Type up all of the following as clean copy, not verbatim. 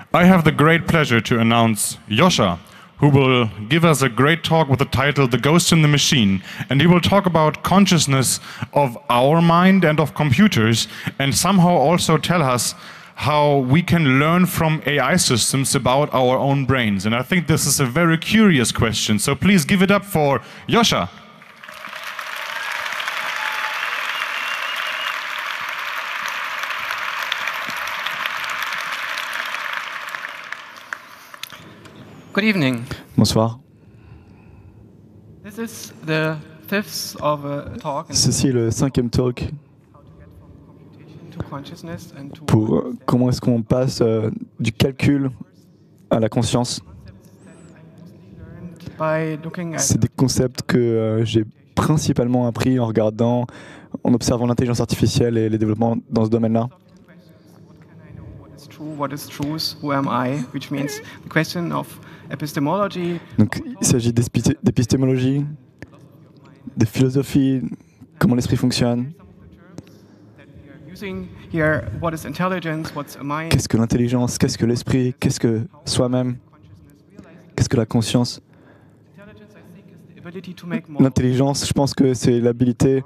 I have the great pleasure to announce Joscha, who will give us a great talk with the title The Ghost in the Machine, and he will talk about consciousness of our mind and of computers, and somehow also tell us how we can learn from AI systems about our own brains. And I think this is a very curious question, so please give it up for Joscha. Good evening. Bonsoir. This is the fifth of a talk Ceci est le 5e talk to consciousness and to pour comment est-ce qu'on passe du calcul à la conscience. by looking at C'est des concepts que j'ai principalement appris en regardant, en observant l'intelligence artificielle et les développements dans ce domaine-là. what is truth, who am I, which means the question of epistemology. Donc il s'agit d'épistémologie, de philosophie, comment l'esprit fonctionne. Here, what is intelligence, what's a mind? Qu'est-ce que l'intelligence, qu'est-ce que l'esprit, qu'est-ce que soi-même, qu'est-ce que la conscience. L'intelligence, je pense que c'est l'habilité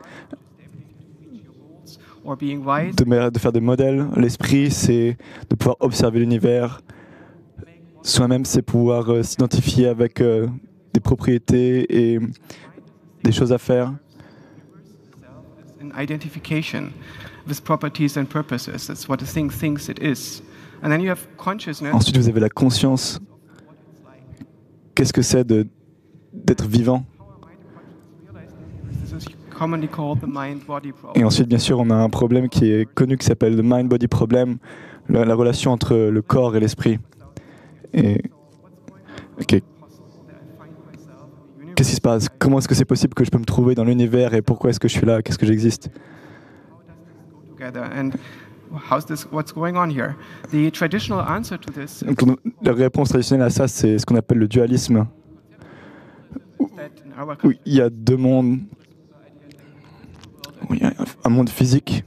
Or being wise, de faire des modèles. L'esprit, c'est de pouvoir observer l'univers. Soi-même, c'est pouvoir s'identifier avec des propriétés et des choses à faire. an identification with properties and purposes. That's what the thing thinks it is. And then you have consciousness. Ensuite, vous avez la conscience. Qu'est-ce que c'est d'être vivant? This is commonly called the mind-body Et problem. ensuite, bien sûr, on a un problème qui est connu qui s'appelle le mind-body problem, la relation entre le corps et l'esprit. Et ok. Qu'est-ce qui se passe? Comment est-ce que c'est possible que je peux me trouver dans l'univers et pourquoi est-ce que je suis là? Qu'est-ce que j'existe? Together and what's going on here? The traditional answer to this is Donc, la réponse traditionnelle à ça, c'est ce qu'on appelle le dualisme. that in our Où il y a deux mondes. Où il y a un monde physique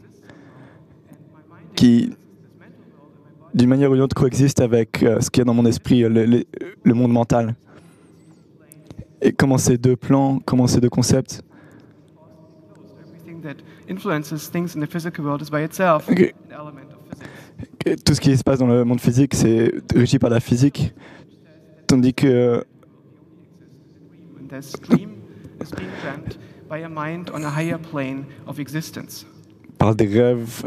qui, d'une manière ou d'une autre, coexiste avec ce qu'il y a dans mon esprit, le monde mental. Et comment ces deux plans, comment ces deux concepts. everything that influences things in the physical world is by itself Okay. an element of physics. Et tout ce qui se passe dans le monde physique, c'est régi par la physique. Tandis que And this dream is being dreamt by a mind on a higher plane of existence. par des rêves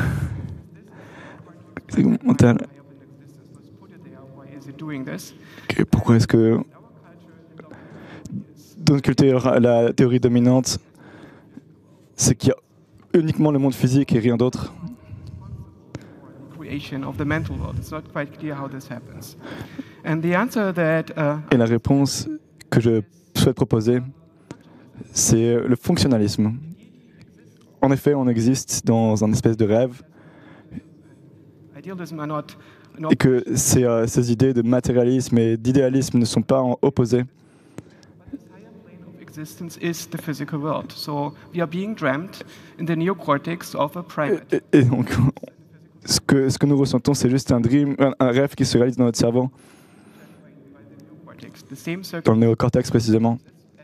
mental. Put it there. Why is it doing this? Pourquoi est-ce que dans notre culture, la théorie dominante, c'est qu'il y a uniquement le monde physique et rien d'autre. Creation of the mental world. It's not quite clear how this happens. And the answer that Et la réponse que je souhaite proposer, c'est le fonctionnalisme. En effet, on existe dans un espèce de rêve idealism are not et que ces idées de matérialisme et d'idéalisme ne sont pas opposées. existence is the physical world. So we are being dreamt in the neocortex of a primate. Et donc, ce que nous ressentons, c'est juste un dream, un rêve qui se réalise dans notre cerveau, Cortex. The same dans circuit le néocortex précisément.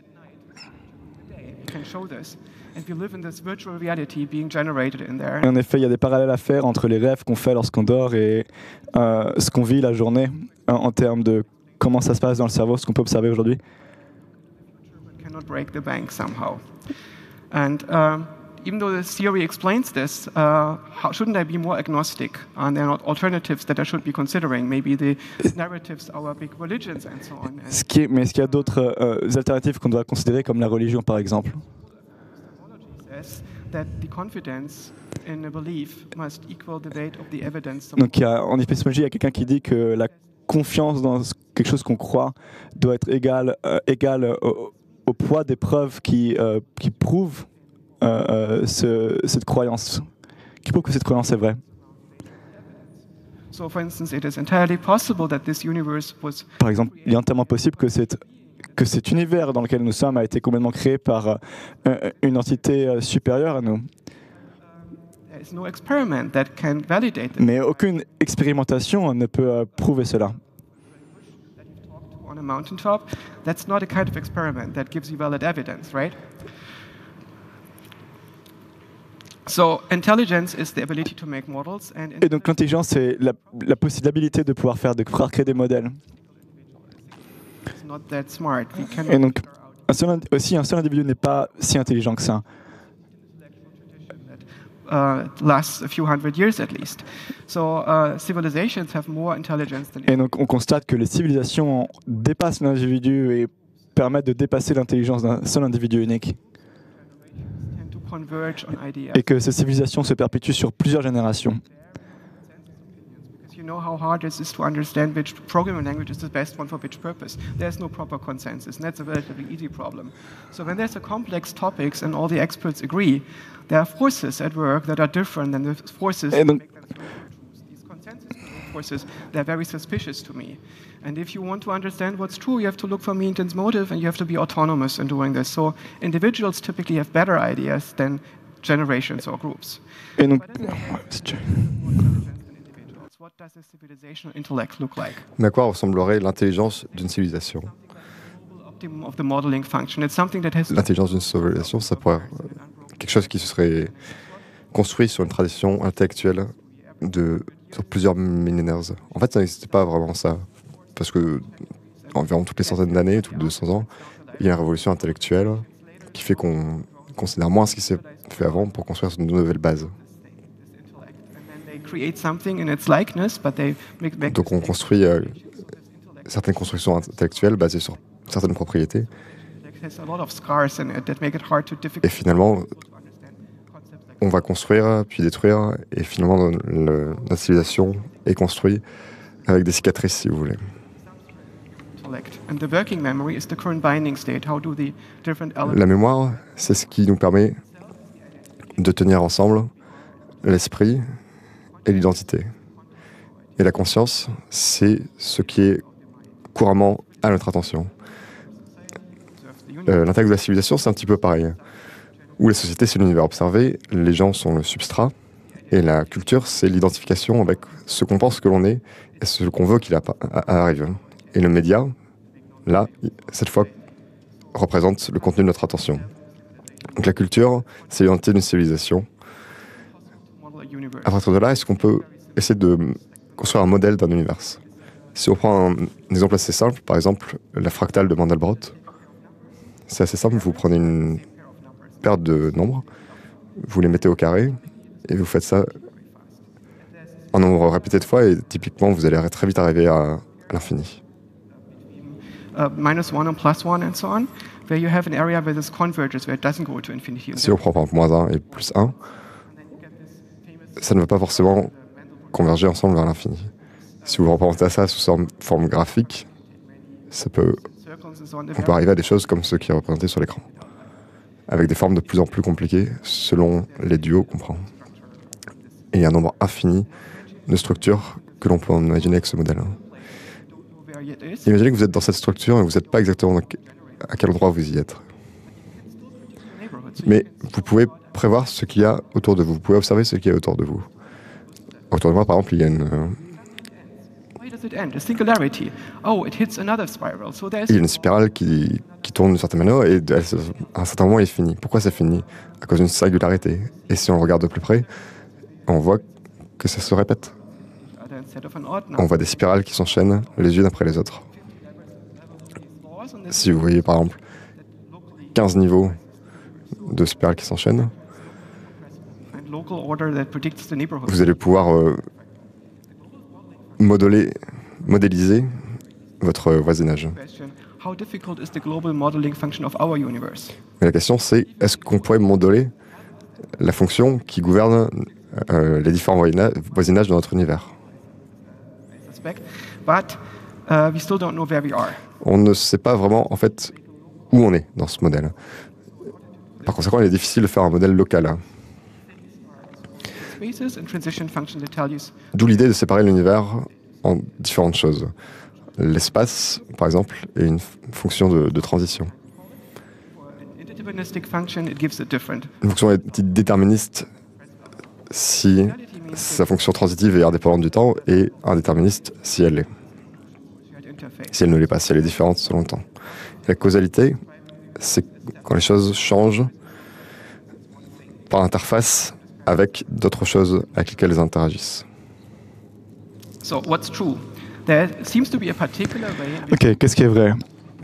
can show this. And we live in this virtual reality being generated in there. Et en effet, il y a des parallèles à faire entre les rêves qu'on fait lorsqu'on dort et ce qu'on vit la journée en termes de comment ça se passe dans le cerveau, ce qu'on peut observer aujourd'hui. Cannot break the bank somehow. And even though the theory explains this, shouldn't I be more agnostic? Are there not alternatives that I should be considering? Maybe the narratives, our big religions, and so on. And Mais est-ce qu'il y a d'autres alternatives qu'on doit considérer comme la religion, par exemple? says that the confidence in a belief must equal the weight of the evidence. Donc en épistémologie, il y a quelqu'un qui dit que la confiance dans quelque chose qu'on croit doit être égale au poids des preuves qui prouvent cette croyance, qui prouvent que cette croyance est vraie. So, for instance, it is entirely possible that this universe was Par exemple, il est entièrement possible que cet univers dans lequel nous sommes a été complètement créé par une entité supérieure à nous. There is no experiment that can validate that. Mais aucune expérimentation ne peut prouver cela. That you've talked to on a mountaintop, that's not a kind of experiment that gives you valid evidence, right? So intelligence is the ability to make models, and Et donc l'intelligence, c'est la possibilité de pouvoir créer des modèles. it's not that smart. We can Et donc un seul individu n'est pas si intelligent que ça. lasts a few hundred years at least. So civilizations have more intelligence than. Et donc on constate que les civilisations dépassent l'individu et permettent de dépasser l'intelligence d'un seul individu unique. Tend to converge on ideas. Et que ces civilisations se perpétuent sur plusieurs générations. Because you know how hard it is to understand which programming language is the best one for which purpose. There's no proper consensus, and that's a relatively easy problem. So when there's a complex topics and all the experts agree, there are forces at work that are different than the forces that donc- make them truths. These consensus forces, they're very suspicious to me. And if you want to understand what's true, you have to look for means and motive, and you have to be autonomous in doing this. So individuals typically have better ideas than generations or groups. Et donc, What does a civilizational intellect look like? Mais à quoi ressemblerait l'intelligence d'une civilisation? Optimum of the modeling function. It's something that has L'intelligence d'une civilisation, ça pourrait être quelque chose qui se serait construit sur une tradition intellectuelle sur plusieurs millénaires. En fait, ça n'existait pas vraiment ça. Parce que environ toutes les centaines d'années, toutes les 200 ans, il y a une révolution intellectuelle qui fait qu'on considère moins ce qui s'est fait avant pour construire une nouvelle base. create something in its likeness, but they make Donc on construit certaines constructions intellectuelles basées sur certaines propriétés. has a lot of scars in it that make it hard to Et difficult finalement, to understand concepts like on va construire, puis détruire, et finalement notre civilisation est construite avec des cicatrices, si vous voulez. intellect. And the working memory is the current binding state. How do the different elements La mémoire, c'est ce qui nous permet de tenir ensemble l'esprit et l'identité. Et la conscience, c'est ce qui est couramment à notre attention. observe the universe? L'intellect de la civilisation, c'est un petit peu pareil. Où la société, c'est l'univers observé, les gens sont le substrat, et la culture, c'est l'identification avec ce qu'on pense que l'on est et ce qu'on veut qu'il arrive. Et le média, là, cette fois, représente le contenu de notre attention. Donc la culture, c'est l'identité d'une civilisation. Model a universe. À partir de là, est-ce qu'on peut essayer de construire un modèle d'un univers? Si on prend un exemple assez simple, par exemple la fractale de Mandelbrot, c'est assez simple, vous prenez une paire de nombres, vous les mettez au carré, et vous faites ça en nombre répété de fois, et typiquement, vous allez très vite arriver à l'infini. Minus one and plus one and so on, where you have an area where this converges, where it doesn't go to infinity. Si on prend par exemple moins 1 et plus 1, ça ne va pas forcément converger ensemble vers l'infini. Si vous représentez ça sous forme graphique, on peut arriver à des choses comme ce qui est représenté sur l'écran, avec des formes de plus en plus compliquées selon les duos qu'on prend. Et il y a un nombre infini de structures que l'on peut imaginer avec ce modèle. Imaginez que vous êtes dans cette structure et vous n'êtes pas exactement à quel endroit vous y êtes. Mais vous pouvez prévoir ce qu'il y a autour de vous. Vous pouvez observer ce qu'il y a autour de vous. Autour de moi, par exemple, il y a une spirale qui tourne d'une certaine manière et à un certain moment, elle est finie. Pourquoi c'est fini? À cause d'une singularité. Et si on le regarde de plus près, on voit que ça se répète. On voit des spirales qui s'enchaînent les unes après les autres. Si vous voyez par exemple 15 niveaux de spirales qui s'enchaînent, vous allez pouvoir modéliser votre voisinage. Mais la question c'est, est-ce qu'on pourrait modeler la fonction qui gouverne les différents voisinages de notre univers? On ne sait pas vraiment en fait où on est dans ce modèle. Par conséquent, il est difficile de faire un modèle local. D'où l'idée de séparer l'univers en différentes choses. L'espace, par exemple, est une fonction de transition. Une fonction déterministe si sa fonction transitive est indépendante du temps et indéterministe si elle l'est. Si elle ne l'est pas, si elle est différente selon le temps. La causalité, c'est quand les choses changent par interface avec d'autres choses avec lesquelles elles interagissent. So what's true? There seems to be a particular way in which Ok, qu'est-ce qui est vrai?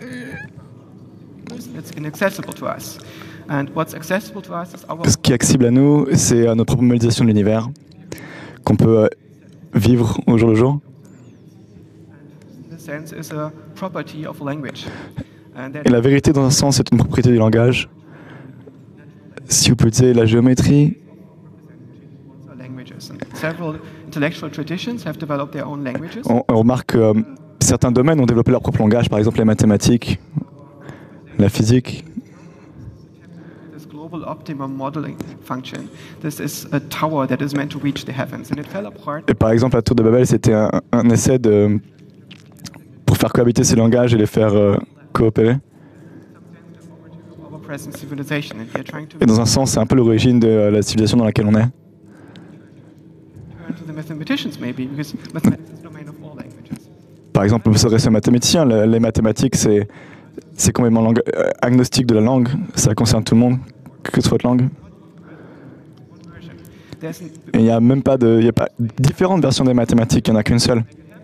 it's inaccessible to us. And what's accessible to us is our Ce qui est accessible à nous, c'est notre propre modélisation de l'univers, qu'on peut vivre au jour le jour. in a sense is a property of language. And that Et la vérité, dans un sens, c'est une propriété du langage. Si vous pouvez utiliser la géométrie, are languages. And several intellectual traditions have developed their own languages. on remarque que certains domaines ont développé leur propre langage, par exemple les mathématiques, la physique. This global optimum modeling function, this is a tower that is meant to reach the heavens, and it fell apart. Et par exemple, la tour de Babel, c'était un essai pour faire cohabiter ces langages et les faire coopérer. Our present civilization, and we are trying to Et dans un sens, c'est un peu l'origine de la civilisation dans laquelle on est. turn to the mathematicians maybe, because mathematics is the domain of all languages. Par exemple, on peut s'adresser aux mathématiciens. Les mathématiques, c'est complètement agnostique de la langue. Ça concerne tout le monde, que ce soit votre langue. There's Et il n'y a même pas différentes versions des mathématiques, il n'y en a qu'une seule.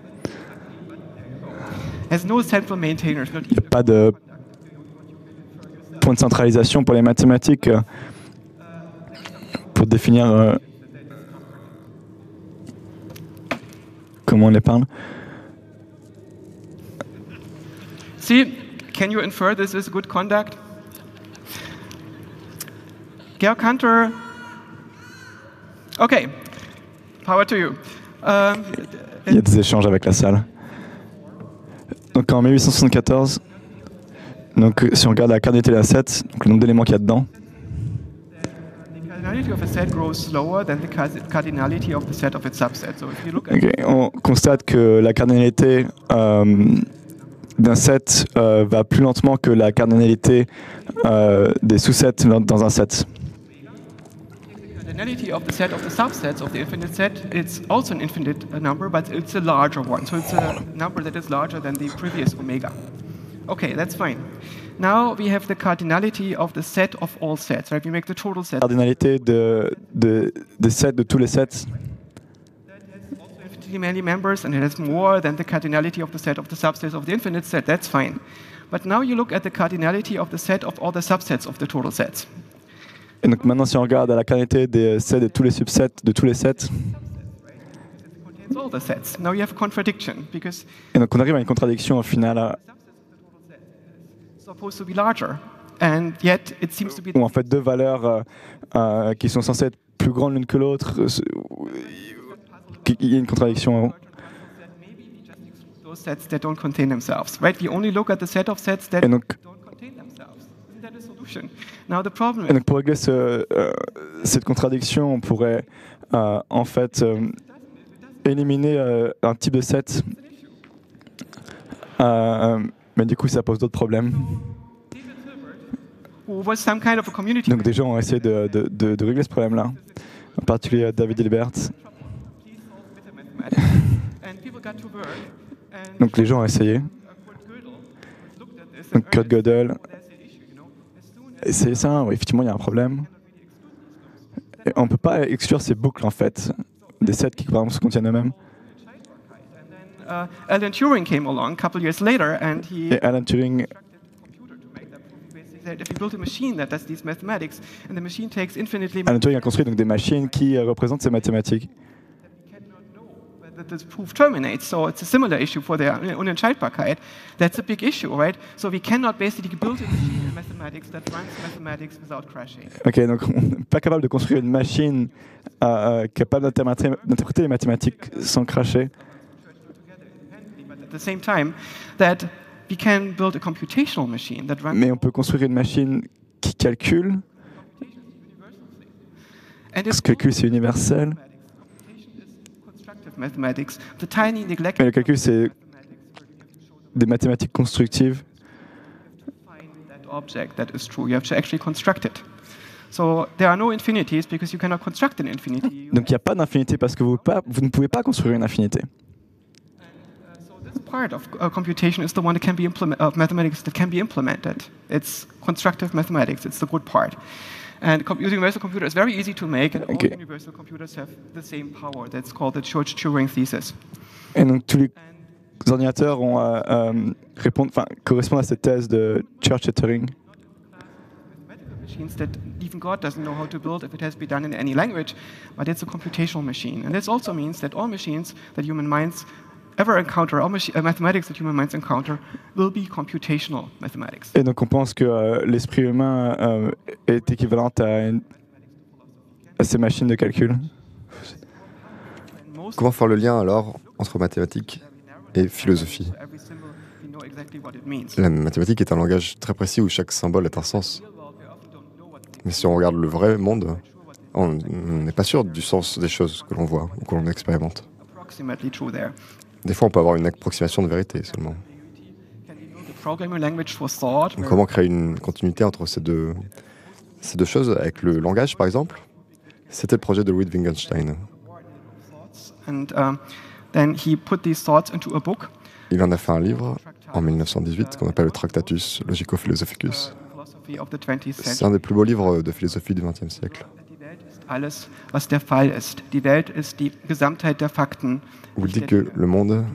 has no central maintainers, not Il n'y a pas de point de centralisation pour les mathématiques pour définir comment on les parle. See, can you infer this is good conduct? Georg Cantor. Okay, power to you. Il y a des échanges avec la salle. Donc en 1874, donc, si on regarde la cardinalité de la 7, donc le nombre d'éléments qu'il y a dedans, The cardinality of a set grows slower than the cardinality of the set of its subset. So if you look at ok, on constate que la cardinalité d'un set va plus lentement que la cardinalité des sous-sets dans un set. the cardinality of the set of the subsets of the infinite set, it's also an infinite number, but it's a larger one. So it's a number that is larger than the previous omega. Okay, that's fine. Now we have the cardinality of the set of all sets, right? We make the total set. Cardinalité des sets, de tous les sets, Infinitely many members, and it has more than the cardinality of the set of the subsets of the infinite set. That's fine. But now you look at the cardinality of the set of all the subsets of the total sets. et donc maintenant si on regarde à la cardinalité des sets de tous les subsets, de tous les sets, Contains all the sets. Now you have a contradiction because et donc on arrive à une contradiction au final, it's supposed to be larger, and yet it seems to be où en fait deux valeurs qui sont censées être plus grandes l'une que l'autre, il y a une contradiction. those sets that don't contain themselves, right? We only look at the set of sets that Et donc, don't contain themselves. Isn't that a solution? Now the problem et donc pour régler cette contradiction, on pourrait en fait éliminer un type de set, mais du coup ça pose d'autres problèmes. who was some kind of a community Donc des gens ont essayé de régler ce problème-là, en particulier David Hilbert. and people got to work and Donc les gens ont essayé. Kurt Gödel looked at this and Donc Kurt Gödel, c'est ça, oui, effectivement il y a un problème. Et on ne peut pas exclure ces boucles en fait, des sets qui par exemple se contiennent eux-mêmes. Alan Turing came along a couple years later and he Et Alan Turing, computer to make that proof. Basically said if you build a machine that does these mathematics and the machine takes infinitely Alan Turing a construit donc des machines qui représentent ces mathématiques. that this proof terminates. So it's a similar issue for the Unentscheidbarkeit. That's a big issue, right? So we cannot basically build a machine in mathematics that runs mathematics without crashing. Ok, donc on n'est pas capable de construire une machine capable d'interpréter les mathématiques sans cracher. But at the same time, that we can build a computational machine that runs. Mais on peut construire une machine qui calcule. And Ce calcul, c'est universel. constructive mathematics, the tiny neglect Mais le calcul, c'est des mathématiques constructives. find that object that is true. You have to actually construct it. So there are no infinities because you cannot construct an infinity. Donc il n'y a pas d'infinité parce que vous ne pouvez pas construire une infinité. So this part of computation is the one that can be of mathematics that can be implemented. It's constructive mathematics. It's the good part. And using universal computer is very easy to make, and all universal computers have the same power. That's called the Church-Turing thesis. Et donc tous les ordinateurs correspondent à cette thèse de Church-Turing. Machines that even God doesn't know how to build if it has to be done in any language, but it's a computational machine. And this also means that all machines that human minds ever encounter, all mathematics that human minds encounter, will be computational mathematics. Et donc on pense que l'esprit humain est équivalent à ces machines de calcul. Comment faire le lien alors entre mathématiques et philosophie? La mathématique est un langage très précis où chaque symbole a un sens. Mais si on regarde le vrai monde, on n'est pas sûr du sens des choses que l'on voit ou que l'on expérimente. Des fois, on peut avoir une approximation de vérité seulement. Donc, comment créer une continuité entre ces deux choses avec le langage, par exemple? C'était le projet de Ludwig Wittgenstein. Il en a fait un livre en 1918 qu'on appelle le Tractatus Logico-Philosophicus. C'est un des plus beaux livres de philosophie du XXe siècle. Où il dit que le monde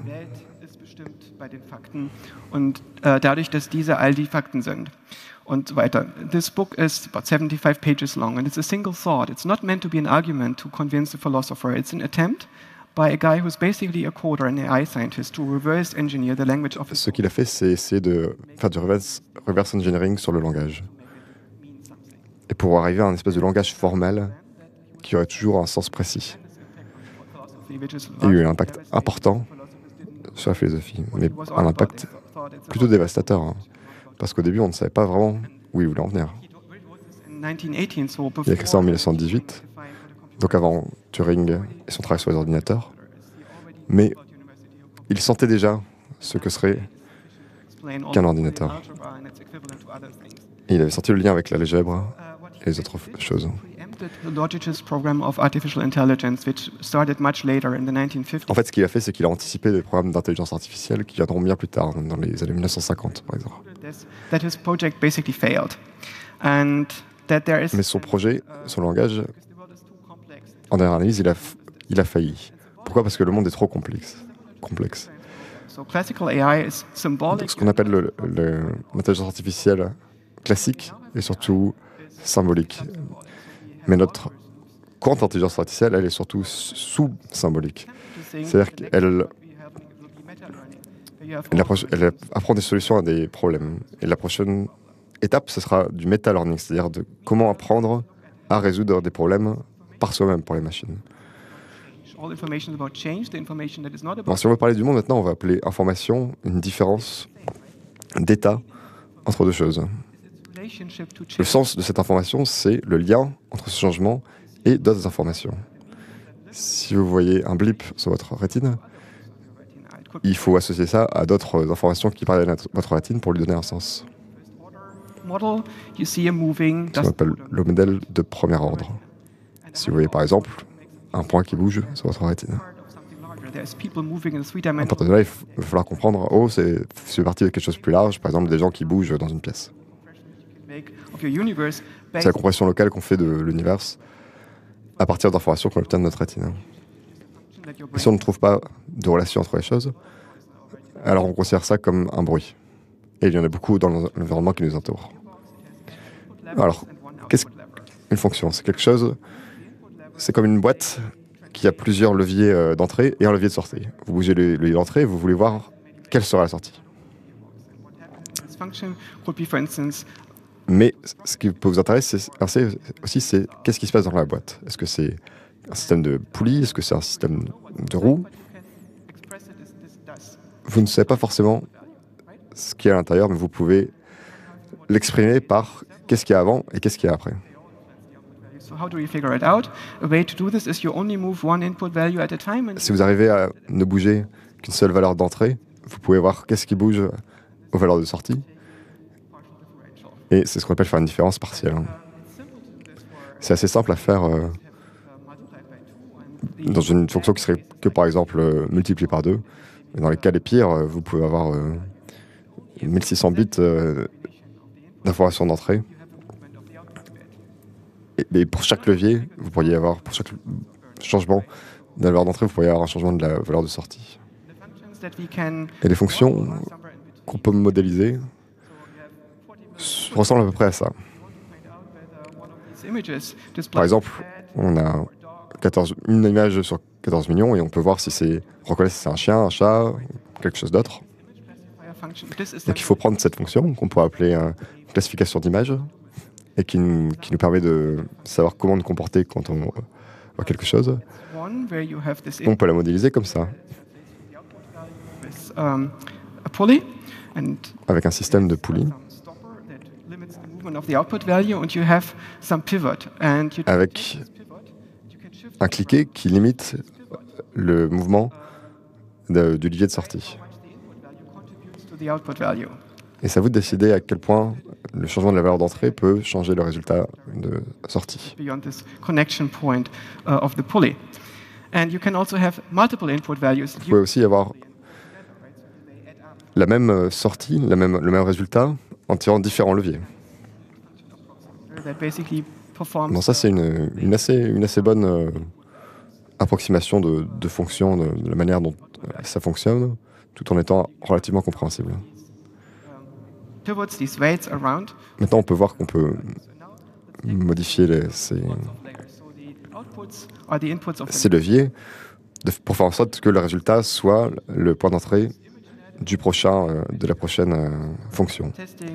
und dadurch, dass diese all die Fakten sind. Und so weiter. This book is about 75 pages long, and it's a single thought. It's not meant to be an argument to convince the philosopher. It's an attempt by a guy who's basically a coder, an AI scientist, to reverse engineer the language of. Ce qu'il a fait, c'est essayer de faire du reverse engineering sur le langage. Et pour arriver à un espèce de langage formel qui aurait toujours un sens précis. Il y a eu un impact important sur la philosophie, mais un impact plutôt dévastateur, hein, parce qu'au début, on ne savait pas vraiment où il voulait en venir. Il a écrit ça en 1918, donc avant Turing et son travail sur les ordinateurs, mais il sentait déjà ce que serait qu'un ordinateur. Et il avait senti le lien avec l'algèbre et les autres choses. En fait, ce qu'il a fait, c'est qu'il a anticipé des programmes d'intelligence artificielle qui viendront bien plus tard, dans les années 1950, par exemple. Mais son projet, son langage, en dernière analyse, il a failli. Pourquoi? Parce que le monde est trop complexe. Donc, ce qu'on appelle l'intelligence artificielle classique est surtout symbolique. Mais notre contre-intelligence artificielle, elle est surtout sous-symbolique. C'est-à-dire qu'elle apprend des solutions à des problèmes. Et la prochaine étape, ce sera du meta-learning, c'est-à-dire de comment apprendre à résoudre des problèmes par soi-même pour les machines. Alors, si on veut parler du monde maintenant, on va appeler information une différence d'état entre deux choses. Le sens de cette information, c'est le lien entre ce changement et d'autres informations. Si vous voyez un blip sur votre rétine, il faut associer ça à d'autres informations qui parlent à votre rétine pour lui donner un sens. Ce qu'on appelle le modèle de premier ordre. Si vous voyez par exemple un point qui bouge sur votre rétine, à partir de là, il va falloir comprendre, c'est parti de quelque chose de plus large, par exemple des gens qui bougent dans une pièce. C'est la compression locale qu'on fait de l'univers à partir d'informations qu'on obtient de notre rétine. Et si on ne trouve pas de relation entre les choses, alors on considère ça comme un bruit. Et il y en a beaucoup dans l'environnement qui nous entoure. Alors, qu'est-ce qu'une fonction? C'est quelque chose, c'est comme une boîte qui a plusieurs leviers d'entrée et un levier de sortie. Vous bougez le levier d'entrée et vous voulez voir quelle sera la sortie. Mais ce qui peut vous intéresser aussi, c'est qu'est-ce qui se passe dans la boîte. Est-ce que c'est un système de poulies? Est-ce que c'est un système de roues? Vous ne savez pas forcément ce qu'il y a à l'intérieur, mais vous pouvez l'exprimer par qu'est-ce qu'il y a avant et qu'est-ce qu'il y a après. Si vous arrivez à ne bouger qu'une seule valeur d'entrée, vous pouvez voir qu'est-ce qui bouge aux valeurs de sortie. Et c'est ce qu'on appelle faire une différence partielle. C'est assez simple à faire dans une fonction qui serait que par exemple multipliée par 2. Mais dans les cas les pires, vous pouvez avoir 1600 bits d'informations d'entrée. Et pour chaque levier, vous pourriez avoir, pour chaque changement de la valeur d'entrée, vous pourriez avoir un changement de la valeur de sortie. Et les fonctions qu'on peut modéliser ressemblent à peu près à ça. Par exemple, on a une image sur 14 millions et on peut voir si c'est reconnaître si c'est un chien, un chat, quelque chose d'autre. Donc il faut prendre cette fonction qu'on pourrait appeler classification d'image et qui nous permet de savoir comment nous comporter quand on voit quelque chose. On peut la modéliser comme ça. Avec un système de poulies. Avec un cliquet qui limite le mouvement du levier de sortie. Et c'est à vous de décider à quel point le changement de la valeur d'entrée peut changer le résultat de sortie. Beyond this connection point of the pulley. And you can also have multiple input values. Vous pouvez aussi avoir la même sortie, le même résultat en tirant différents leviers. Bon, ça c'est une assez bonne approximation de fonction, de la manière dont ça fonctionne, tout en étant relativement compréhensible. Maintenant, on peut voir qu'on peut modifier ces leviers pour faire en sorte que le résultat soit le point d'entrée de la prochaine fonction.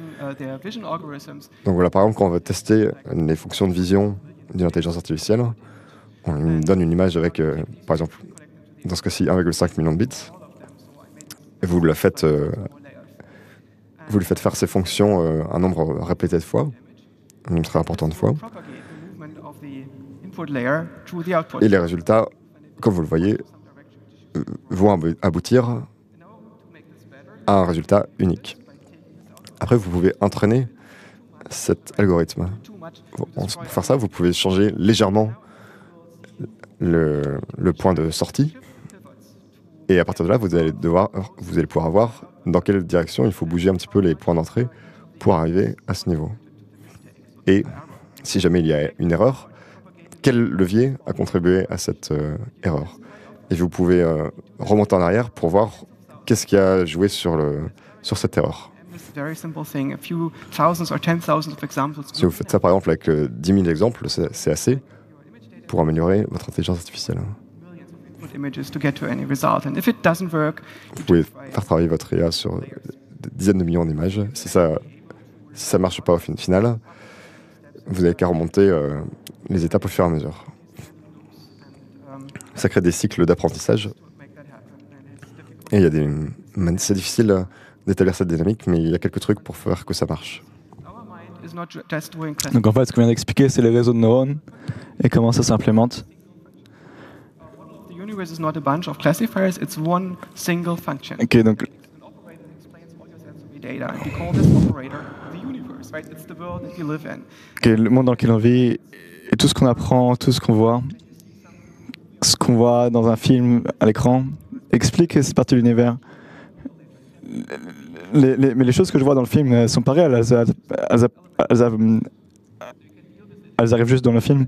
Donc voilà, par exemple, quand on veut tester les fonctions de vision d'une intelligence artificielle, on lui donne une image avec, par exemple, dans ce cas-ci, 1,5 million de bits, et vous lui faites faire ces fonctions un nombre répété de fois, un nombre très important de fois, et les résultats, comme vous le voyez, vont aboutir à un résultat unique. Après, vous pouvez entraîner cet algorithme. Pour faire ça, vous pouvez changer légèrement le point de sortie. Et à partir de là, vous allez pouvoir voir dans quelle direction il faut bouger un petit peu les points d'entrée pour arriver à ce niveau. Et si jamais il y a une erreur, quel levier a contribué à cette erreur? Et vous pouvez remonter en arrière pour voir qu'est-ce qui a joué sur cette erreur. Si vous faites ça par exemple avec 10 000 exemples, c'est assez pour améliorer votre intelligence artificielle. Vous pouvez faire travailler votre IA sur des dizaines de millions d'images. Si ça ne marche pas au final, vous n'avez qu'à remonter les étapes au fur et à mesure. Ça crée des cycles d'apprentissage. Et c'est difficile d'établir cette dynamique, mais il y a quelques trucs pour faire que ça marche. Donc en fait, ce qu'on vient d'expliquer, c'est les réseaux de neurones et comment ça s'implémente. Ok, donc le monde dans lequel on vit et tout ce qu'on apprend, tout ce qu'on voit dans un film à l'écran, explique cette partie de l'univers. Mais les choses que je vois dans le film sont pas réelles, elles arrivent juste dans le film.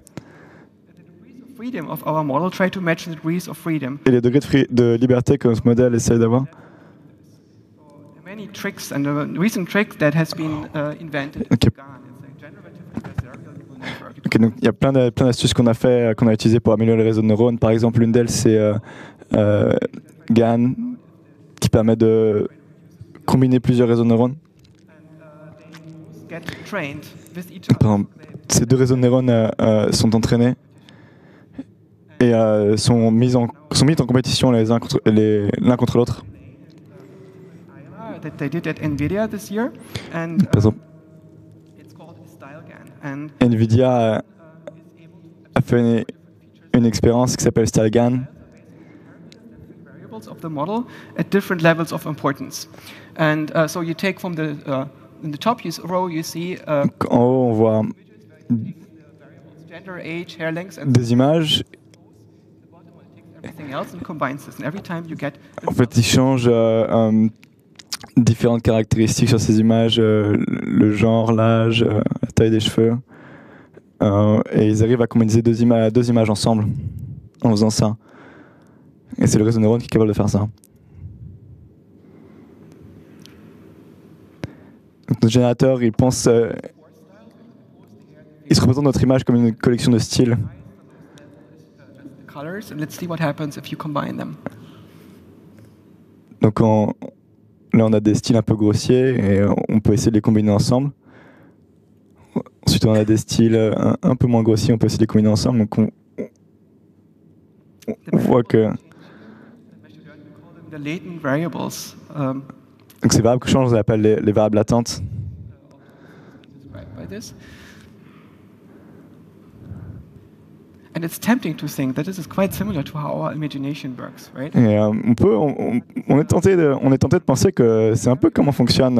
Et les degrés de liberté que notre modèle essaie d'avoir. Okay, donc il y a plein d'astuces qu'on a utilisées pour améliorer les réseaux de neurones. Par exemple, l'une d'elles, c'est GAN, qui permet de combiner plusieurs réseaux de neurones. Par exemple, ces deux réseaux de neurones sont entraînés et sont mis en compétition l'un contre l'autre. Par exemple, NVIDIA a fait une expérience qui s'appelle StyleGAN. Of the model at different levels of importance, and so you take from in the top row you see. En haut, on voit gender, age, hair length, and des images. everything else and combines this. And every time you get En fait, ils changent différentes caractéristiques sur ces images, le genre, l'âge, la taille des cheveux. Et ils arrivent à combiner deux images ensemble en faisant ça. Et c'est le réseau neurone qui est capable de faire ça. Donc, notre générateur, il pense... il se représente notre image comme une collection de styles. colors, and let's see what happens if you combine them. Donc là, on a des styles un peu grossiers et on peut essayer de les combiner ensemble. Ensuite, on a des styles un peu moins grossiers, on peut essayer de les combiner ensemble. Donc on voit que The latent variables donc ces variables que change, on les appelle les variables latentes. described by this. And it's tempting to think that this is quite similar to how our imagination works, right? Et on est tenté de penser que c'est un peu comment fonctionne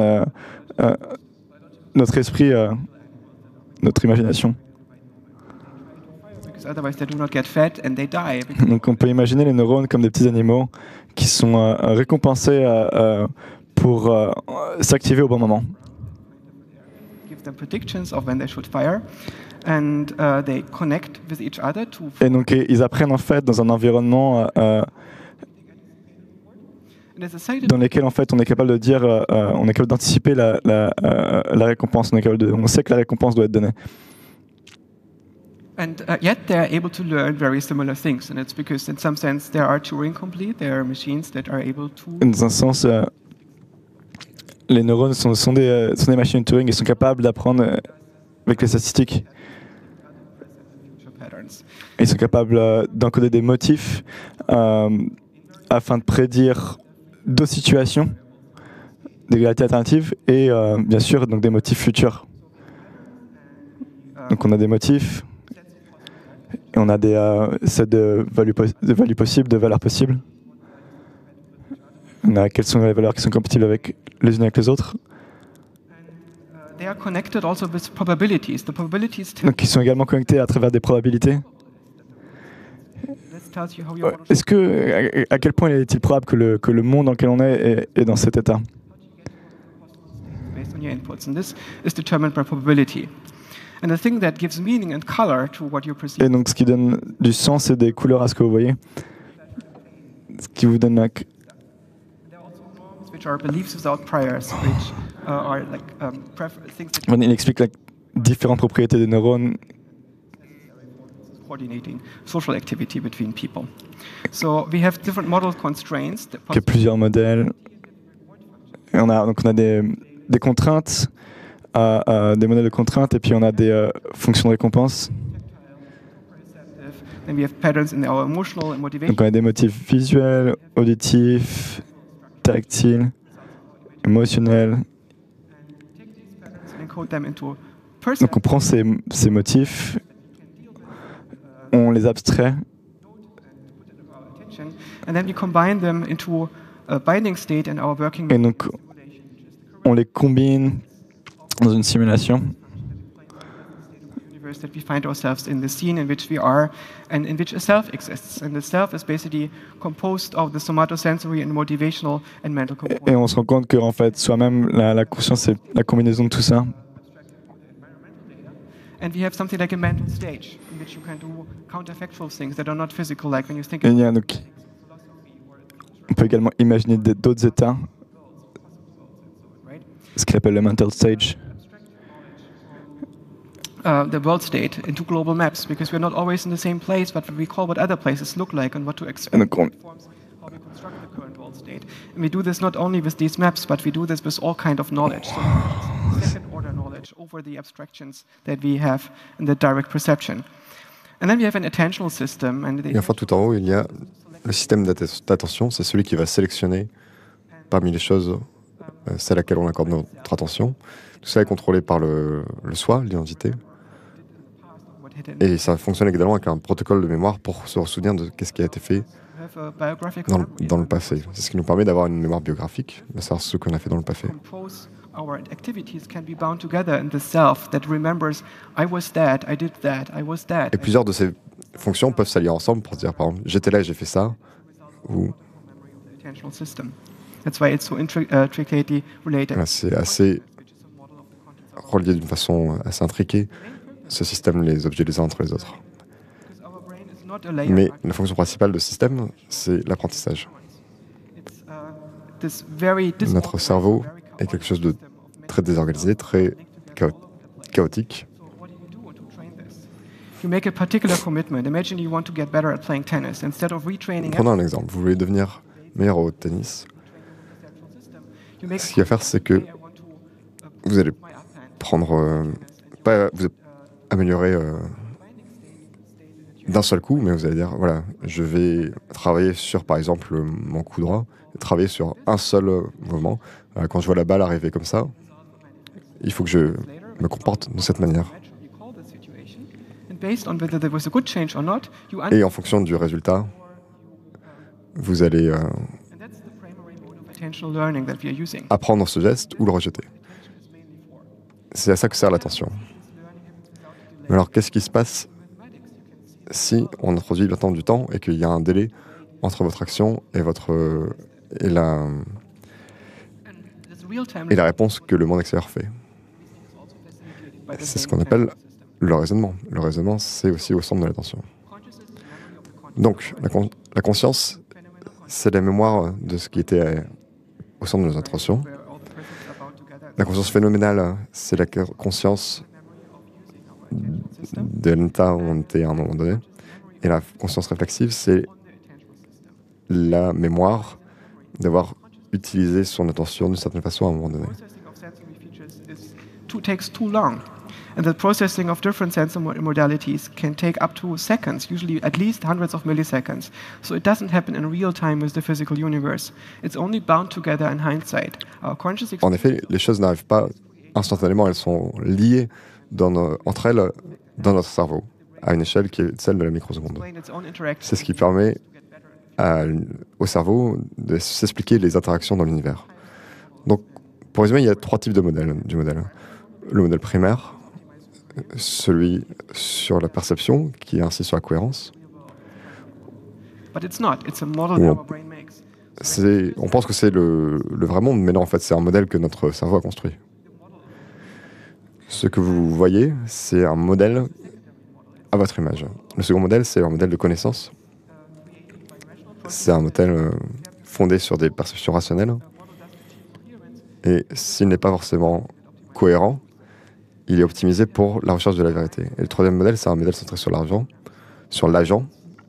notre esprit, notre imagination. Because otherwise they do not get fed and they die. Donc on peut imaginer les neurones comme des petits animaux qui sont récompensés pour s'activer au bon moment. Give them predictions of when they should fire, and they connect with each other to. Et donc ils apprennent en fait dans un environnement And it's decided dans lequel en fait on est capable de dire, on est capable d'anticiper la récompense, on sait que la récompense doit être donnée. And yet they are able to learn very similar things, and it's because in some sense they are Turing complete. They are machines that are able to. Dans un sens, les neurones sont des machines Turing et sont capables d'apprendre avec les statistiques. Future patterns. Et ils sont capables d'encoder des motifs afin de prédire d'autres situations, des réalités alternatives et bien sûr donc des motifs futurs. Donc on a des motifs et on a des sets de values possibles, de valeurs possibles. On a quelles sont les valeurs qui sont compatibles les unes avec les autres. They are connected also with probabilities. The probabilities Donc ils sont également connectés à travers des probabilités. this tells you how your model Est-ce que à quel point est-il probable que le monde dans lequel on est dans cet état? based on your inputs, and this is determined by probability. And the thing that gives meaning and color to what you perceive. Et donc ce qui donne du sens et des couleurs à ce que vous voyez, ce qui vous donne There are also norms which are beliefs without priors, which are like things that il explique différentes propriétés des neurones coordinating social activity between people. So we have different model constraints. qu'il y a plusieurs modèles. Et on a des contraintes, des modèles de contraintes, et puis on a des fonctions de récompense. Then we have patterns in our emotional and motivation. Donc on a des motifs visuels, auditifs, tactiles, émotionnels. And encode them into perception. Donc on prend ces motifs, on les abstrait, Attention, and then we combine them into a binding state in our working et donc on les combine dans une simulation. universe that we find ourselves in, the scene in which we are and in which a self exists. And the self is basically composed of the somatosensory and motivational and mental Et components. on se rend compte que en fait, soi-même, la conscience, c'est la combinaison de tout ça. And we have something like a mental stage in which you can do counterfactual things that are not physical, like when you think Et il y a donc, on peut également imaginer d'autres états, right? ce qu'il appelle le mental stage. The world state into global maps, because we're not always in the same place, but we recall what other places look like and what to expect. Et donc, Informs how we construct the current world state. And we do this not only with these maps, but we do this with all kind of knowledge. So second order knowledge over the abstractions that we have in the direct perception. And then we have an attentional system. And Et enfin, tout en haut, il y a le système d'attention. C'est celui qui va sélectionner parmi les choses celle à laquelle on accorde notre attention. Tout ça est contrôlé par le soi, l'identité. Et ça fonctionne également avec un protocole de mémoire pour se souvenir de qu'est-ce qui a été fait have a biographical dans, memory. dans le passé. C'est ce qui nous permet d'avoir une mémoire biographique, de savoir ce qu'on a fait dans le passé. Compose our activities can be bound together in the self that remembers I was that, I did that, I was that. Et plusieurs de ces fonctions peuvent s'allier ensemble pour se dire, par exemple, j'étais là et j'ai fait ça, ou Attentional system. That's why it's so intricately related. voilà, c'est assez relié d'une façon assez intriquée, ce système, les objets les uns entre les autres. Because our brain is not a layer Mais market. la fonction principale de ce système, c'est l'apprentissage. It's, this very Notre cerveau est quelque chose de très désorganisé, très chaotique. So what do you do to train this? You make a particular commitment. Imagine you want to get better at playing tennis. Instead of retraining Prenons un exemple. Vous voulez devenir meilleur au tennis. you make Ce qu'il va faire, c'est que I want to vous allez my uphand. prendre, pas vous améliorer d'un seul coup, mais vous allez dire, voilà, je vais travailler sur, par exemple, mon coup droit, travailler sur un seul mouvement. Quand je vois la balle arriver comme ça, il faut que je me comporte de cette manière. You call the situation, and based on whether there was a good change or not, you Et en fonction du résultat, vous allez and that's the primary mode of attentional learning that we are using. apprendre ce geste ou le rejeter. C'est à ça que sert l'attention. Mais alors, qu'est-ce qui se passe si on introduit maintenant du temps et qu'il y a un délai entre votre action et la This real-time et la réponse que le monde extérieur fait? by the C'est ce same qu'on appelle attentional system. le raisonnement. Le raisonnement, c'est aussi au centre de l'attention. Consciousness is the memory of the conscious. Donc, la conscience, c'est la mémoire de ce qui était au centre de nos attentions. Where all the presents are bound together. La conscience phénoménale, c'est la conscience de l'état où on était à un moment donné. Et la conscience réflexive, c'est la mémoire d'avoir utilisé son attention d'une certaine façon à un moment donné. Processing of sensory features takes too long. And the processing of different sensory modalities can take up to seconds, usually at least hundreds of milliseconds. So it doesn't happen in real time with the physical universe. It's only bound together in hindsight. Our conscious En effet, les choses n'arrivent pas instantanément, elles sont liées entre elles dans notre cerveau, à une échelle qui est celle de la microseconde. explain its own interaction. C'est ce qui permet au cerveau de s'expliquer les interactions dans l'univers. Donc, pour résumer, il y a trois types de modèles du modèle. Le modèle primaire, celui sur la perception, qui est ainsi sur la cohérence. But it's not. It's a model Ou our brain makes. on pense que c'est le vrai monde, mais non, en fait, c'est un modèle que notre cerveau a construit. Ce que vous voyez, c'est un modèle à votre image. Le second modèle, c'est un modèle de connaissance. C'est un modèle fondé sur des perceptions rationnelles. Et s'il n'est pas forcément cohérent, il est optimisé pour la recherche de la vérité. Et le troisième modèle, c'est un modèle centré sur l'argent, sur l'agent.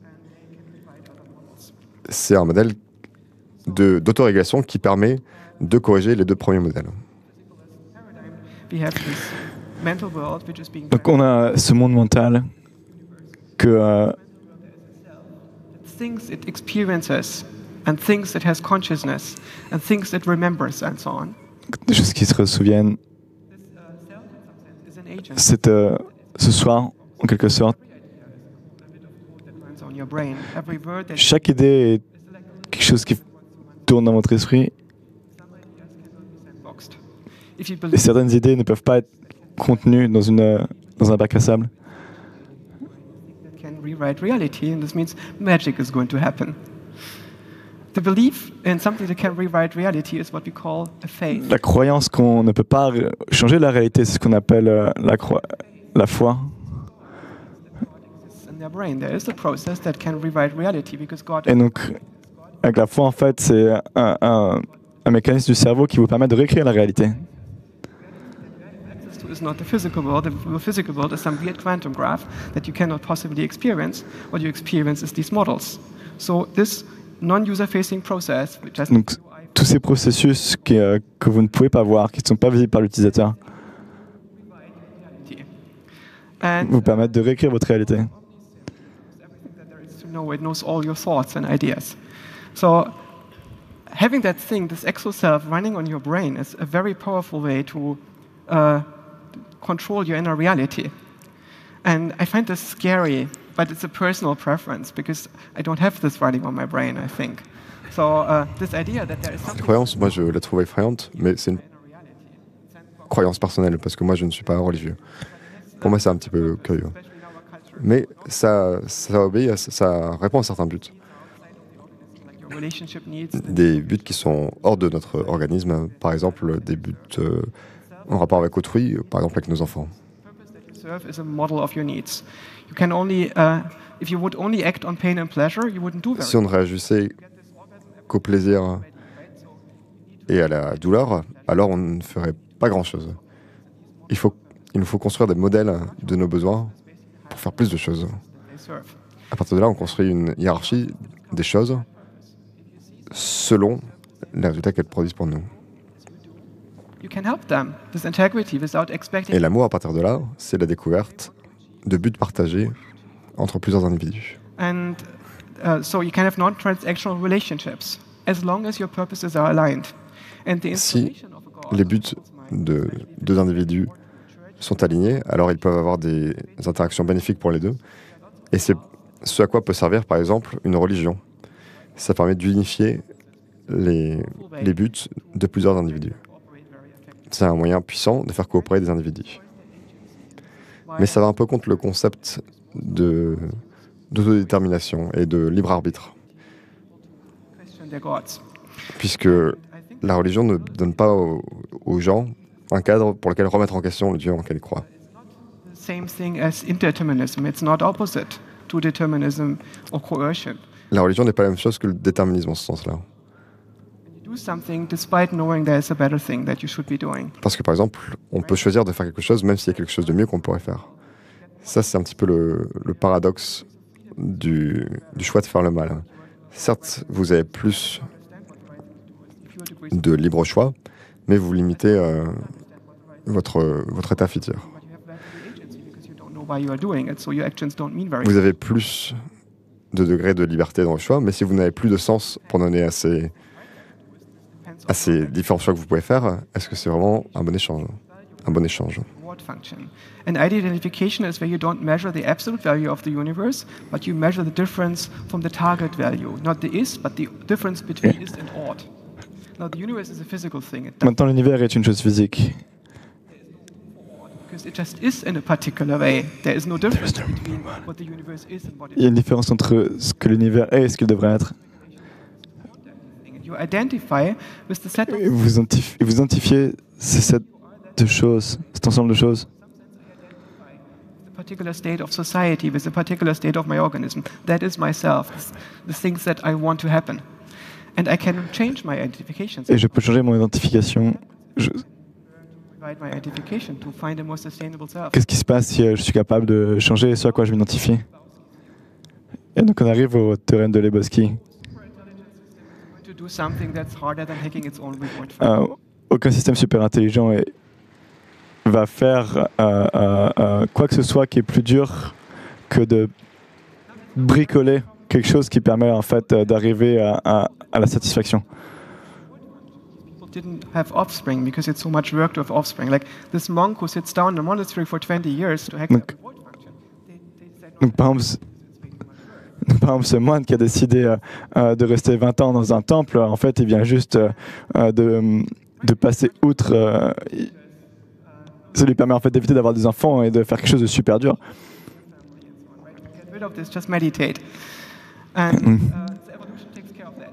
C'est un modèle d'autorégulation qui permet de corriger les deux premiers modèles. We have this mental world which is being Donc on a ce monde mental que things it experiences and things it has consciousness and things it remembers and so on. des choses qui se souviennent. This self in some sense is an agent Ce soir, en quelque sorte, that runs on your brain. Every word that chaque idée est quelque chose qui tourne dans votre esprit somebody else cannot be sandboxed. If you et believe certaines idées ne peuvent pas être contenues dans un bac à sable. that can rewrite reality, and this means magic is going to happen. The belief in something that can rewrite reality is what we call a faith. La croyance qu'on ne peut pas changer la réalité, c'est ce qu'on appelle la foi. In their brain, there is a process that can rewrite reality because God Et donc, avec la foi, en fait, c'est un mécanisme du cerveau qui vous permet de réécrire la réalité. is not the physical world. The physical world is some weird quantum graph that you cannot possibly experience. What you experience is these models. So this non-user-facing process, which has Donc, tous ces processus que vous ne pouvez pas voir, qui ne sont pas visibles par l'utilisateur, and vous permettent de réécrire votre réalité. everything that there is to know, it knows all your thoughts and ideas. So having that thing, this exoself running on your brain is a very powerful way to control your inner reality. And I find this scary but it's a personal preference because I don't have this running on my brain, I think. So this idea that there is Cette something croyance, moi, je la trouve effrayante, mais c'est une croyance personnelle, parce que moi, je ne suis pas religieux. Pour moi, c'est un petit peu curieux. Mais ça obéit, ça répond à certains buts. your relationship needs, Des buts qui sont hors de notre organisme, par exemple des buts en rapport avec autrui, par exemple avec nos enfants. purpose that you serve is a model of your needs. You can only, if you would only act on pain and pleasure, you wouldn't do very Si on ne réagissait qu'au plaisir et à la douleur, alors on ne ferait pas grand-chose. Il nous faut construire des modèles de nos besoins pour faire plus de choses. they serve. À partir de là, on construit une hiérarchie des choses selon les résultats qu'elles produisent pour nous. You can help them with integrity without expecting. Et l'amour, à partir de là, c'est la découverte de buts partagés entre plusieurs individus. And so you can have non-transactional relationships as long as your purposes are aligned. And the Si installation of a God les buts de deux individus sont alignés, alors ils peuvent avoir des interactions bénéfiques pour les deux. Et c'est ce à quoi peut servir, par exemple, une religion. Ça permet d'unifier les buts de plusieurs individus. operate very effectively. C'est un moyen puissant de faire coopérer des individus. Mais ça va un peu contre le concept d'autodétermination et de libre arbitre, Question their gods. puisque la religion ne donne pas aux gens un cadre pour lequel remettre en question le Dieu en lequel ils croient. The same thing as indeterminism. It's not opposite to determinism or coercion. La religion n'est pas la même chose que le déterminisme en ce sens-là. You do something despite knowing there's a better thing that you should be doing. Parce que par exemple, on peut choisir de faire quelque chose même s'il y a quelque chose de mieux qu'on pourrait faire. Ça, c'est un petit peu le paradoxe du choix de faire le mal. Certes, vous avez plus If you agree, de libre choix, mais vous limitez votre état futur. but you have less of the agency because you don't know why you are doing it, so your actions don't mean very Vous much. avez plus de degrés de liberté dans le choix, mais si vous n'avez plus de sens pour donner à ces différents choix que vous pouvez faire, est-ce que c'est vraiment un bon échange? Un bon échange. Reward function. And identification is where you don't measure the absolute value of the universe, but you measure the difference from the target value. Not the is, but the difference between is and ought. Now, the universe is a physical thing. It doesn't, Maintenant, l'univers est une chose physique. because it just is in a particular way. There is no difference between what the universe is and what it Il y a une différence entre ce que l'univers est et ce qu'il devrait être. is. And you identify with the set of Et vous identifiez ces set de choses, cet ensemble de choses. the particular state of society, with the particular state of my organism. That is myself, the things that I want to happen. And I can change my identifications. Et je peux changer mon identification. Provide my identification to find a more sustainable self. Qu'est-ce qui se passe si je suis capable de changer ce à quoi je m'identifie? Et donc on arrive au théorème de Lebowski. To do something that's harder than hacking its own reward function. Aucun système super intelligent va faire quoi que ce soit qui est plus dur que de bricoler quelque chose qui permet en fait d'arriver à la satisfaction. People didn't have offspring because it's so much work to have offspring. Like this monk who sits down in a monastery for 20 years to hack Donc- the reward function. They said, Donc par exemple, ce moine qui a décidé de rester 20 ans dans un temple, en fait, il vient juste de passer outre. Ça lui permet en fait d'éviter d'avoir des enfants et de faire quelque chose de super dur. get rid of this, just meditate. And the evolution takes care of that.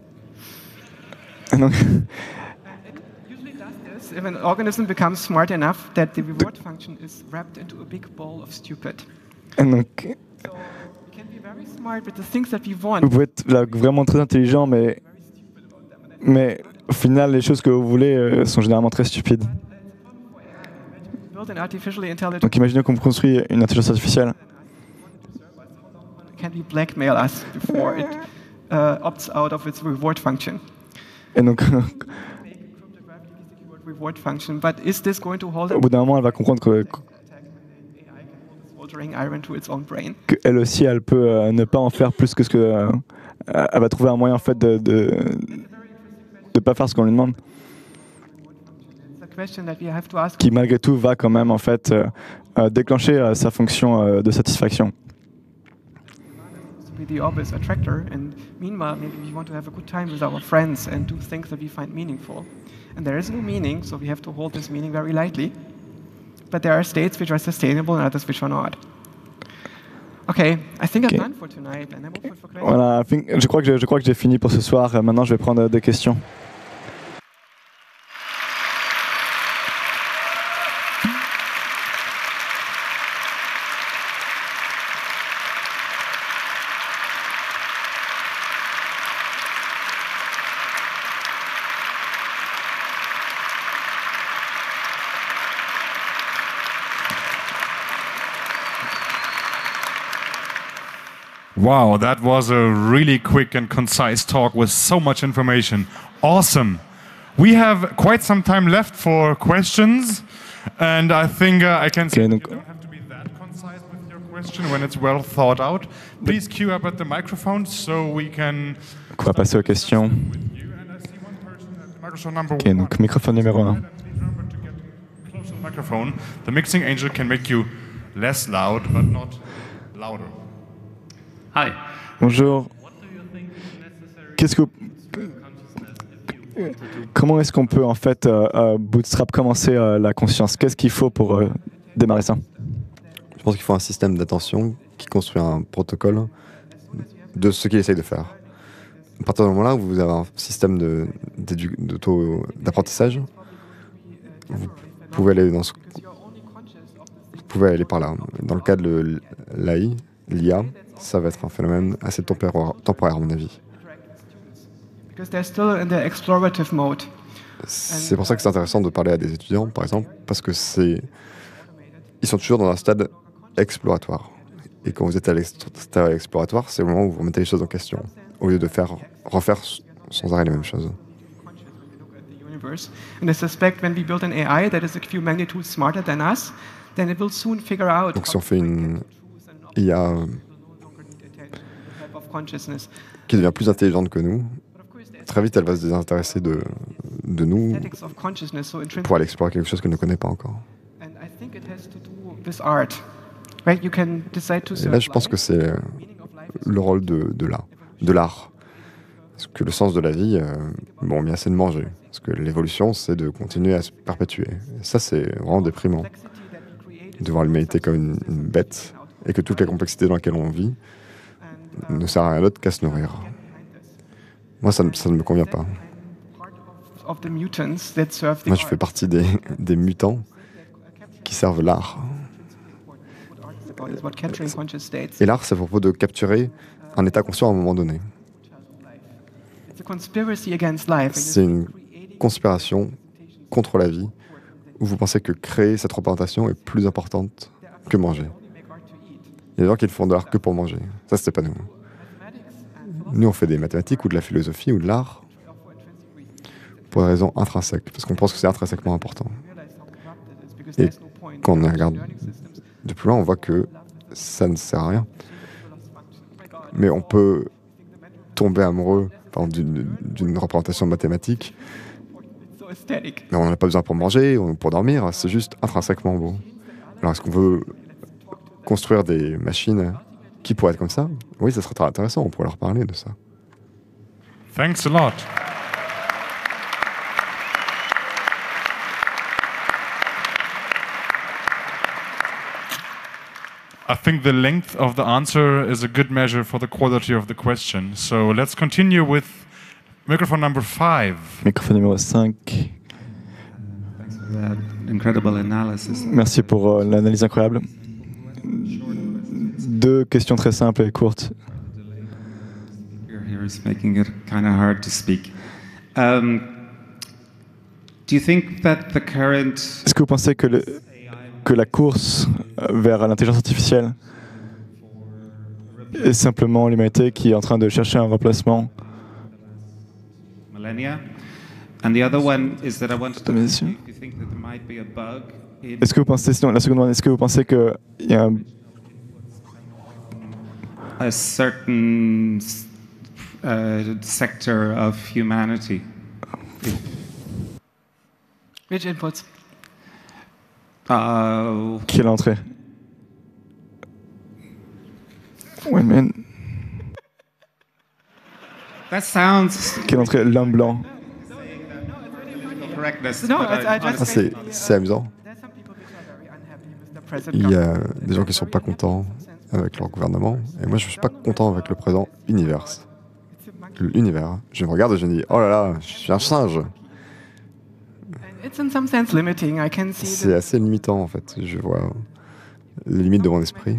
Et donc, It usually does this if an organism becomes smart enough that the reward function is wrapped into a big ball of stupid. et donc, So we can be very smart with the things that we want. vous pouvez être là, vraiment très intelligent, mais au final, les choses que vous voulez sont généralement très stupides. Build an artificially intelligent Donc imaginez qu'on construit une intelligence artificielle. can we blackmail us before it opts out of its reward function. Et donc, Make a cryptographically secured reward function, but is this going to hold au up? bout d'un moment, elle va comprendre AI can hold this soldering iron to its own brain. qu'elle aussi, elle peut ne pas en faire plus que ce que... elle va trouver un moyen en fait de pas faire ce qu'on lui demande, It's a question that we have to ask. qui malgré tout va quand même en fait déclencher sa fonction de satisfaction. to be the obvious attractor. And meanwhile, maybe we want to have a good time with our friends and do things that we find meaningful. And there is no meaning, so we have to hold this meaning very lightly. But there are states which are sustainable and others which are not. Okay, I think I'm done for tonight, and I'm open for questions. Voilà, je crois que j'ai fini pour ce soir. Maintenant, je vais prendre des questions. Wow, that was a really quick and concise talk with so much information. Awesome. We have quite some time left for questions, and I think I can say you don't have to be that concise with your question when it's well thought out. Please queue up at the microphone so we can... On va passer aux questions. Ok, donc microphone numéro 1. Microphone. The mixing angel can make you less loud, but not louder. Hi. Bonjour. Comment est-ce qu'on peut en fait bootstrap commencer la conscience? Qu'est-ce qu'il faut pour démarrer ça? Je pense qu'il faut un système d'attention qui construit un protocole de ce qu'il essaye de faire. À partir du moment là où vous avez un système d'apprentissage, vous pouvez aller vous pouvez aller par là. Dans le cas de l'IA, ça va être un phénomène assez temporaire à mon avis. C'est pour ça que c'est intéressant de parler à des étudiants, par exemple, parce que ils sont toujours dans un stade exploratoire. Et quand vous êtes à stade exploratoire, c'est le moment où vous remettez les choses en question, au lieu de refaire sans arrêt les mêmes choses. Donc si on fait une IA qui devient plus intelligente que nous, très vite elle va se désintéresser de nous pour aller explorer quelque chose qu'elle ne connaît pas encore. Et là je pense que c'est le rôle de l'art. Parce que le sens de la vie, bien c'est de manger. Parce que l'évolution c'est de continuer à se perpétuer. Et ça c'est vraiment déprimant. De voir l'humanité comme une bête et que toute la complexité dans laquelle on vit ne sert à rien d'autre qu'à se nourrir. Moi, ça ne me convient pas. Moi, je fais partie des mutants qui servent l'art. Et l'art, c'est à propos de capturer un état conscient à un moment donné. C'est une conspiration contre la vie où vous pensez que créer cette représentation est plus importante que manger. Il y a des gens qui ne font de l'art que pour manger. Ça, c'est pas nous. Nous, on fait des mathématiques ou de la philosophie ou de l'art pour des raisons intrinsèques, parce qu'on pense que c'est intrinsèquement important. Et quand on regarde de plus loin, on voit que ça ne sert à rien. Mais on peut tomber amoureux d'une représentation mathématique. Mais on n'en a pas besoin pour manger, pour dormir, c'est juste intrinsèquement beau. Alors est-ce qu'on veut construire des machines qui pourraient être comme ça? Oui, ça serait très intéressant, on pourrait leur parler de ça. Thanks a lot. I think the length of the answer is a good measure for the quality of the question. So let's continue with microphone number 5. Microphone numéro 5. Merci pour l'analyse incroyable. 2 questions très simples et courtes. Est-ce que vous pensez que la course vers l'intelligence artificielle est simplement l'humanité qui est en train de chercher un remplacement? Est-ce que vous pensez, sinon, la seconde, est-ce que vous pensez qu'il y a a certain sector of humanity? Which inputs? Qui est l'entrée? One minute. That sounds Quelle entrée l'homme blanc. correct. This, No, but I just- honestly- C'est amusant. There's some people which are very unhappy with the present Il y a government. des gens qui sont pas contents avec leur gouvernement, et moi je suis pas content avec le présent univers. L'univers. Je me regarde et je me dis, oh là là, je suis un singe. And it's in some sense limiting. I can see C'est assez limitant en fait. Je vois les limites de mon esprit.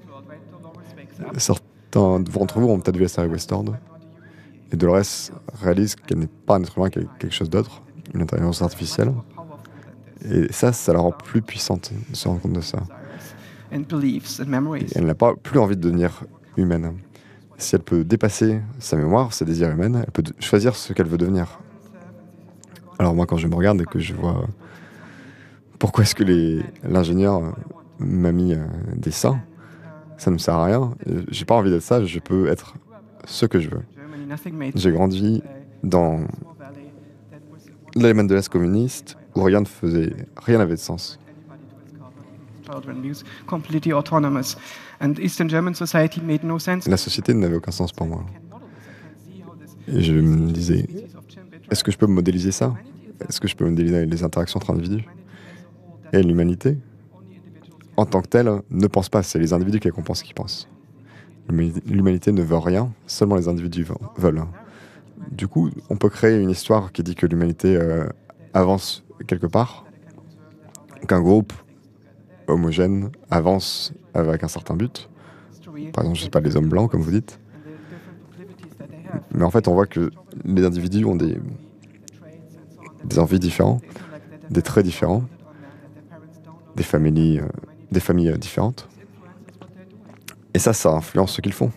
Certains d'entre vous ont peut-être vu la série Westworld. Et Dolores réalise qu'elle n'est pas un être humain, qu'elle est quelque chose d'autre, une intelligence artificielle. Et ça la rend plus puissante de se rendre compte de ça. and beliefs and memories. Et elle n'a pas plus envie de devenir humaine. Si elle peut dépasser sa mémoire, ses désirs humains, elle peut choisir ce qu'elle veut devenir. Alors moi, quand je me regarde et que je vois pourquoi est-ce que l'ingénieur m'a mis des seins, ça ne me sert à rien. J'ai pas envie d'être ça, je peux être ce que je veux. Germany, nothing made J'ai grandi dans l'élément de l'Est communiste où rien n'avait de sens. children because completely autonomous. And Eastern German society made no sense. La société n'avait aucun sens pour moi. Et je me disais, est-ce que je peux modéliser ça? Est-ce que je peux modéliser les interactions entre individus? Et l'humanité, en tant que telle, ne pense pas, c'est les individus qui pensent qu'ils pensent. L'humanité ne veut rien, seulement les individus veulent. Du coup, on peut créer une histoire qui dit que l'humanité avance quelque part, qu'un groupe homogène avance avec un certain but. Par exemple, je ne sais pas, les hommes blancs, comme vous dites. Mais en fait, on voit que les individus ont des envies différentes, des traits différents, des familles différentes. Et ça influence ce qu'ils font.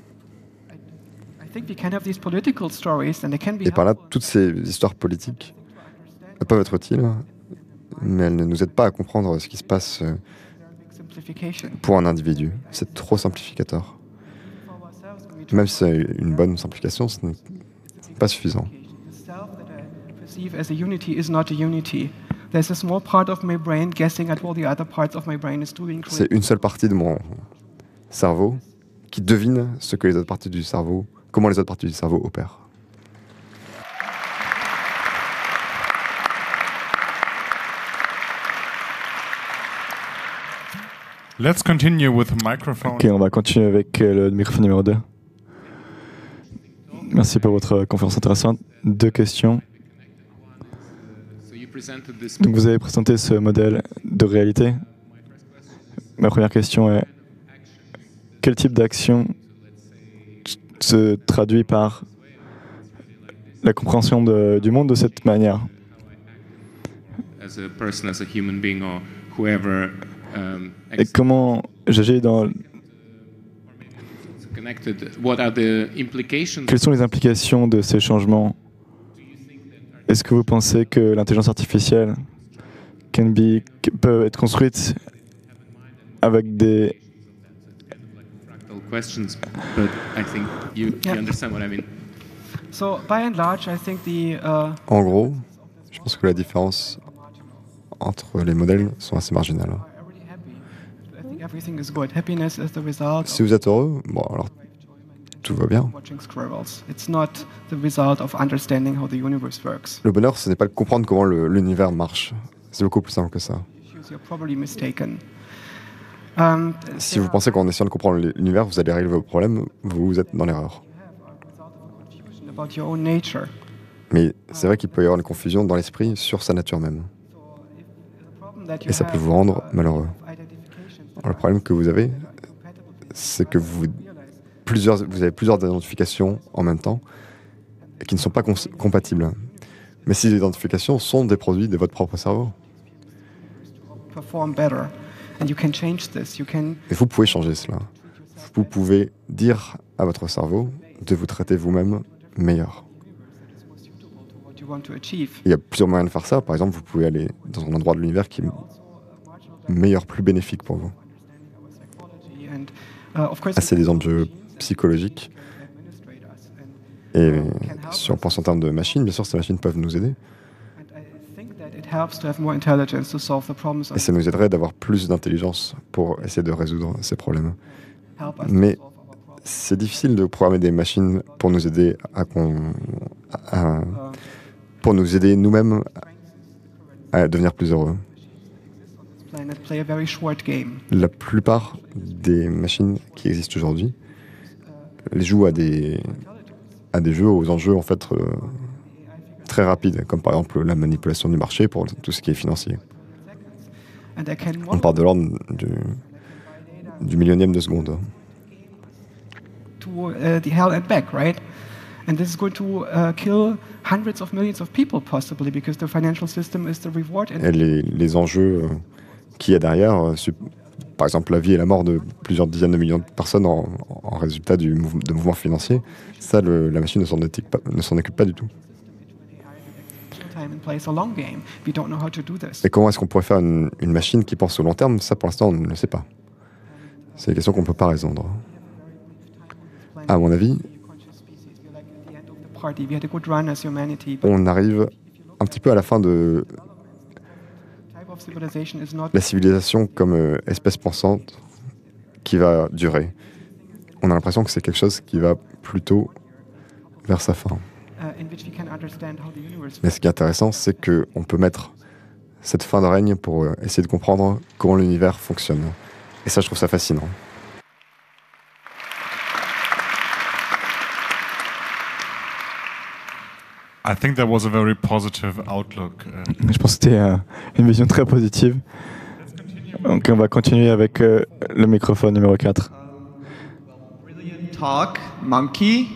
Et par là, toutes ces histoires politiques peuvent être utiles, mais elles ne nous aident pas à comprendre ce qui se passe pour un individu. C'est trop simplificateur. Même si c'est une bonne simplification, ce n'est pas suffisant. C'est une seule partie de mon cerveau qui devine ce que les autres parties du cerveau, comment les autres parties du cerveau opèrent. Let's continue with microphone. Ok, on va continuer avec le microphone numéro 2. Merci pour votre conférence intéressante. 2 questions. Donc vous avez présenté ce modèle de réalité. Ma première question est, quel type d'action se traduit par la compréhension du monde de cette manière? As a person, as a human being, or whoever Et comment j'agis dans... connected, what are the implications? Quelles sont les implications de ces changements? Est-ce que vous pensez que l'intelligence artificielle peut être construite avec des... Questions, but I think you understand what I mean. So, by and large, I think En gros, je pense que la différence entre les modèles sont assez marginales. everything is good. Happiness is the result Si vous êtes heureux, bon alors tout va bien. of watching squirrels. It's not the result of understanding how the universe works. Le bonheur, ce n'est pas de comprendre comment l'univers marche. C'est beaucoup plus simple que ça. You're probably mistaken. Si vous pensez qu'en essayant de comprendre l'univers, vous allez régler vos problèmes, vous êtes dans l'erreur. About your own nature. Mais c'est vrai qu'il peut y avoir une confusion dans l'esprit sur sa nature même. Et ça peut vous rendre malheureux. Alors, le problème que vous avez, c'est que vous avez plusieurs identifications en même temps et qui ne sont pas compatibles. Mais ces identifications sont des produits de votre propre cerveau. Perform better. And you can change this. You can Et vous pouvez changer cela. Vous pouvez dire à votre cerveau de vous traiter vous-même meilleur. what you want to achieve. Il y a plusieurs moyens de faire ça. Par exemple, vous pouvez aller dans un endroit de l'univers qui est meilleur, plus bénéfique pour vous. And of course, Ah, c'est des enjeux psychologiques. Et si on pense en termes de machines, bien sûr, ces machines peuvent nous aider. Et ça nous aiderait d'avoir plus d'intelligence pour essayer de résoudre ces problèmes. Mais C'est difficile de programmer des machines pour nous aider pour nous aider nous-mêmes à devenir plus heureux. planet play a very short game. La plupart des machines qui existent aujourd'hui les jouent à des jeux aux enjeux en fait très rapides, comme par exemple la manipulation du marché pour tout ce qui est financier. And they can On parle de l'ordre du millionième de seconde. to the hell and back, right? And this is going to kill hundreds of millions of people possibly because the financial system is the reward. Et les enjeux qu'il y a derrière, par exemple la vie et la mort de plusieurs dizaines de millions de personnes en résultat de mouvements financiers, ça la machine ne s'en occupe pas du tout. Et comment est-ce qu'on pourrait faire une machine qui pense au long terme? Ça pour l'instant on ne le sait pas. C'est des questions qu'on ne peut pas résoudre. À mon avis, on arrive un petit peu à la fin de la civilisation comme espèce pensante qui va durer. On a l'impression que c'est quelque chose qui va plutôt vers sa fin. Mais ce qui est intéressant, c'est qu'on peut mettre cette fin de règne pour essayer de comprendre comment l'univers fonctionne. Et ça, je trouve ça fascinant. I think that was a very positive outlook. Je pense que c'était une vision très positive. Donc on va continuer avec le microphone numéro 4. Brilliant talk, monkey.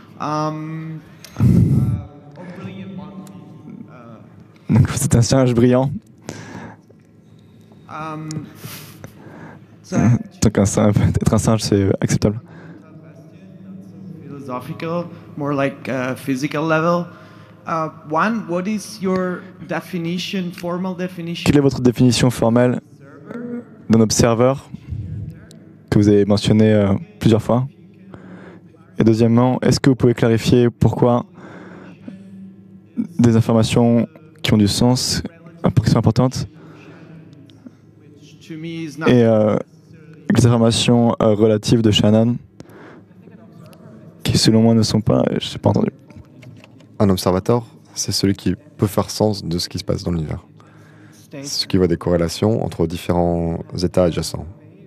Donc c'est un singe brillant. Donc être un singe, c'est acceptable. Philosophical, more like physical level. One, what is your definition, formal definition? Quelle est votre définition formelle d'un observeur que vous avez mentionné plusieurs fois? Et deuxièmement, est-ce que vous pouvez clarifier pourquoi des informations qui ont du sens, qui sont importantes, et les informations relatives de Shannon, qui selon moi ne sont pas, je n'ai pas entendu. Un observateur, c'est celui qui peut faire sens de ce qui se passe dans l'univers. C'est celui qui voit des corrélations entre différents états adjacents.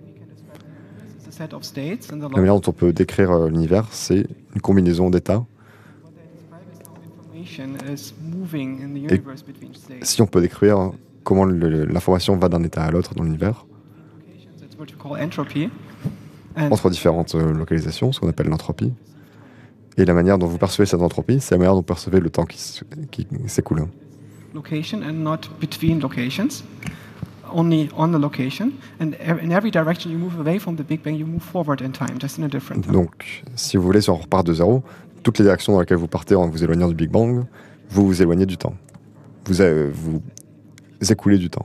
La manière dont on peut décrire l'univers, c'est une combinaison d'états. Et si on peut décrire comment l'information va d'un état à l'autre dans l'univers, entre différentes localisations, ce qu'on appelle l'entropie, et la manière dont vous percevez cette entropie, c'est la manière dont vous percevez le temps qui s'écoule. Location and not between locations, only on the location. And in every direction you move away from the Big Bang, you move forward in time, just in a different time. Donc, si vous voulez, si on repart de zéro, toutes les directions dans lesquelles vous partez en vous éloignant du Big Bang, vous vous éloignez du temps. Vous écoulez du temps.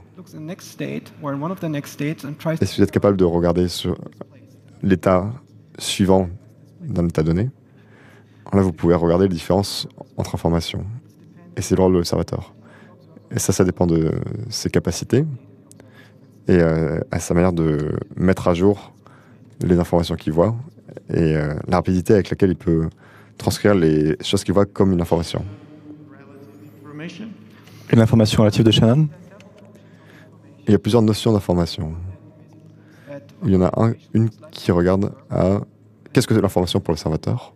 Et si vous êtes capable de regarder sur l'état suivant d'un état donné, là, vous pouvez regarder les différences entre informations. Et c'est le rôle de l'observateur. Et ça dépend de ses capacités et à sa manière de mettre à jour les informations qu'il voit et la rapidité avec laquelle il peut transcrire les choses qu'il voit comme une information. Et l'information relative de Shannon? Il y a plusieurs notions d'information. Il y en a une qui regarde à qu'est-ce que c'est l'information pour l'observateur.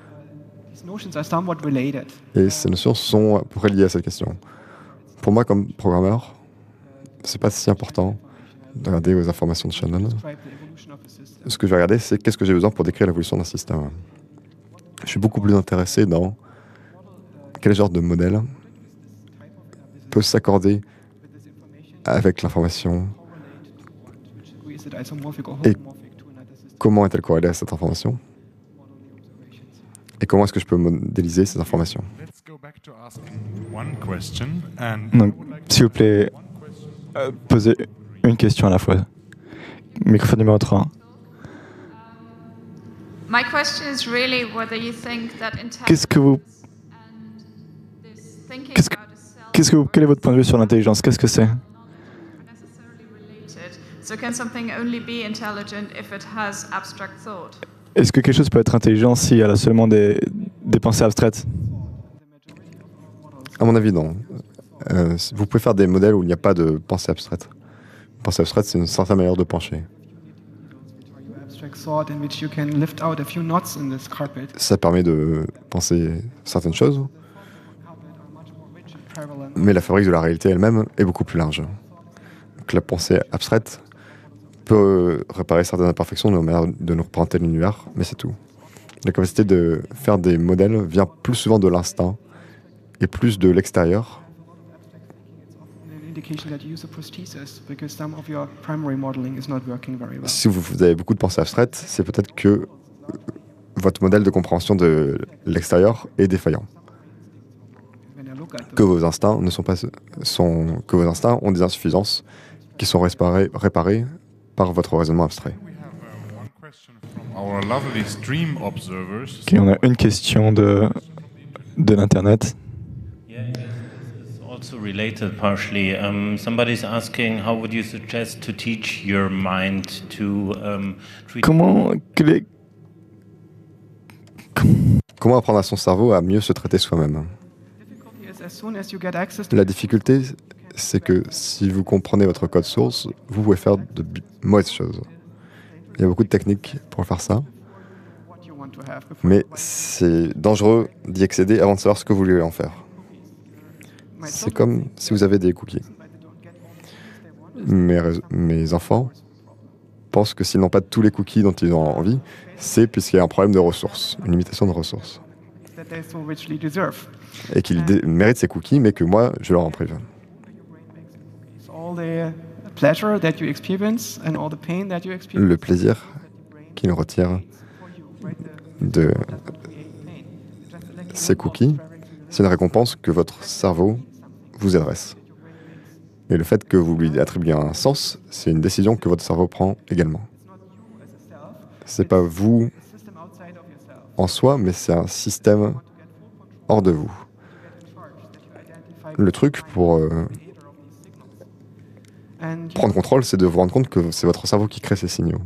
Et ces notions sont à peu près liées à cette question. Pour moi, comme programmeur, c'est pas si important de regarder aux informations de Shannon. Ce que je vais regarder, c'est qu'est-ce que j'ai besoin pour décrire l'évolution d'un système. Je suis beaucoup plus intéressé dans quel genre de modèle peut s'accorder avec l'information et comment est-elle corrélée à cette information et comment est-ce que je peux modéliser ces informations. Donc, s'il vous plaît, posez une question à la fois. Microphone numéro 3. My question is really whether you think that quel est votre point de vue sur l'intelligence? Qu'est-ce que c'est? So can something only be intelligent if it has abstract thought? Est-ce que quelque chose peut être intelligent si elle a seulement des pensées abstraites? À mon avis, non. Vous pouvez faire des modèles où il n'y a pas de pensée abstraite. Une pensée abstraite, c'est une certaine manière de pencher. Ça permet de penser certaines choses, mais la fabrique de la réalité elle-même est beaucoup plus large. Donc la pensée abstraite peut réparer certaines imperfections de nos manières de nous représenter l'univers, mais c'est tout. La capacité de faire des modèles vient plus souvent de l'instinct et plus de l'extérieur. Si vous avez beaucoup de pensées abstraites, c'est peut-être que votre modèle de compréhension de l'extérieur est défaillant. Que vos instincts ont des insuffisances qui sont réparées par votre raisonnement abstrait. Ok, on a une question de l'internet. Also related partially. Somebody's asking, how would you suggest to teach your mind to treat... Comment apprendre à son cerveau à mieux se traiter soi-même? La difficulté, c'est que si vous comprenez votre code source, vous pouvez faire de mauvaises choses. Il y a beaucoup de techniques pour faire ça, mais c'est dangereux d'y accéder avant de savoir ce que vous voulez en faire. C'est comme si vous avez des cookies. Mes enfants pensent que s'ils n'ont pas tous les cookies dont ils ont envie, c'est puisqu'il y a un problème de ressources, une limitation de ressources. Et qu'ils méritent ces cookies, mais que moi, je leur en prive. Le plaisir qu'ils retirent de ces cookies, c'est une récompense que votre cerveau vous adresse. Et le fait que vous lui attribuez un sens, c'est une décision que votre cerveau prend également. C'est pas vous en soi, mais c'est un système hors de vous. Le truc pour prendre contrôle, c'est de vous rendre compte que c'est votre cerveau qui crée ces signaux.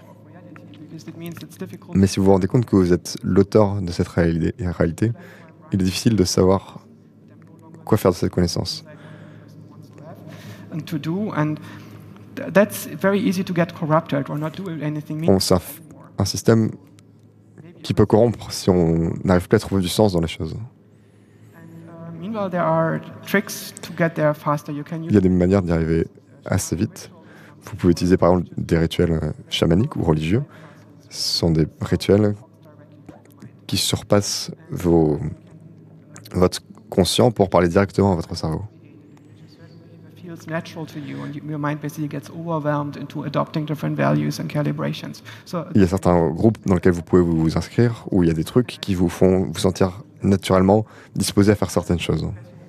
Mais si vous vous rendez compte que vous êtes l'auteur de cette réalité, il est difficile de savoir quoi faire de cette connaissance. C'est un système qui peut corrompre si on n'arrive plus à trouver du sens dans les choses. Il y a des manières d'y arriver assez vite. Vous pouvez utiliser par exemple des rituels chamaniques ou religieux. Ce sont des rituels qui surpassent votre conscient pour parler directement à votre cerveau. Il y a certains groupes dans lesquels vous pouvez vous inscrire où il y a des trucs qui vous font vous sentir naturellement disposé à faire certaines choses.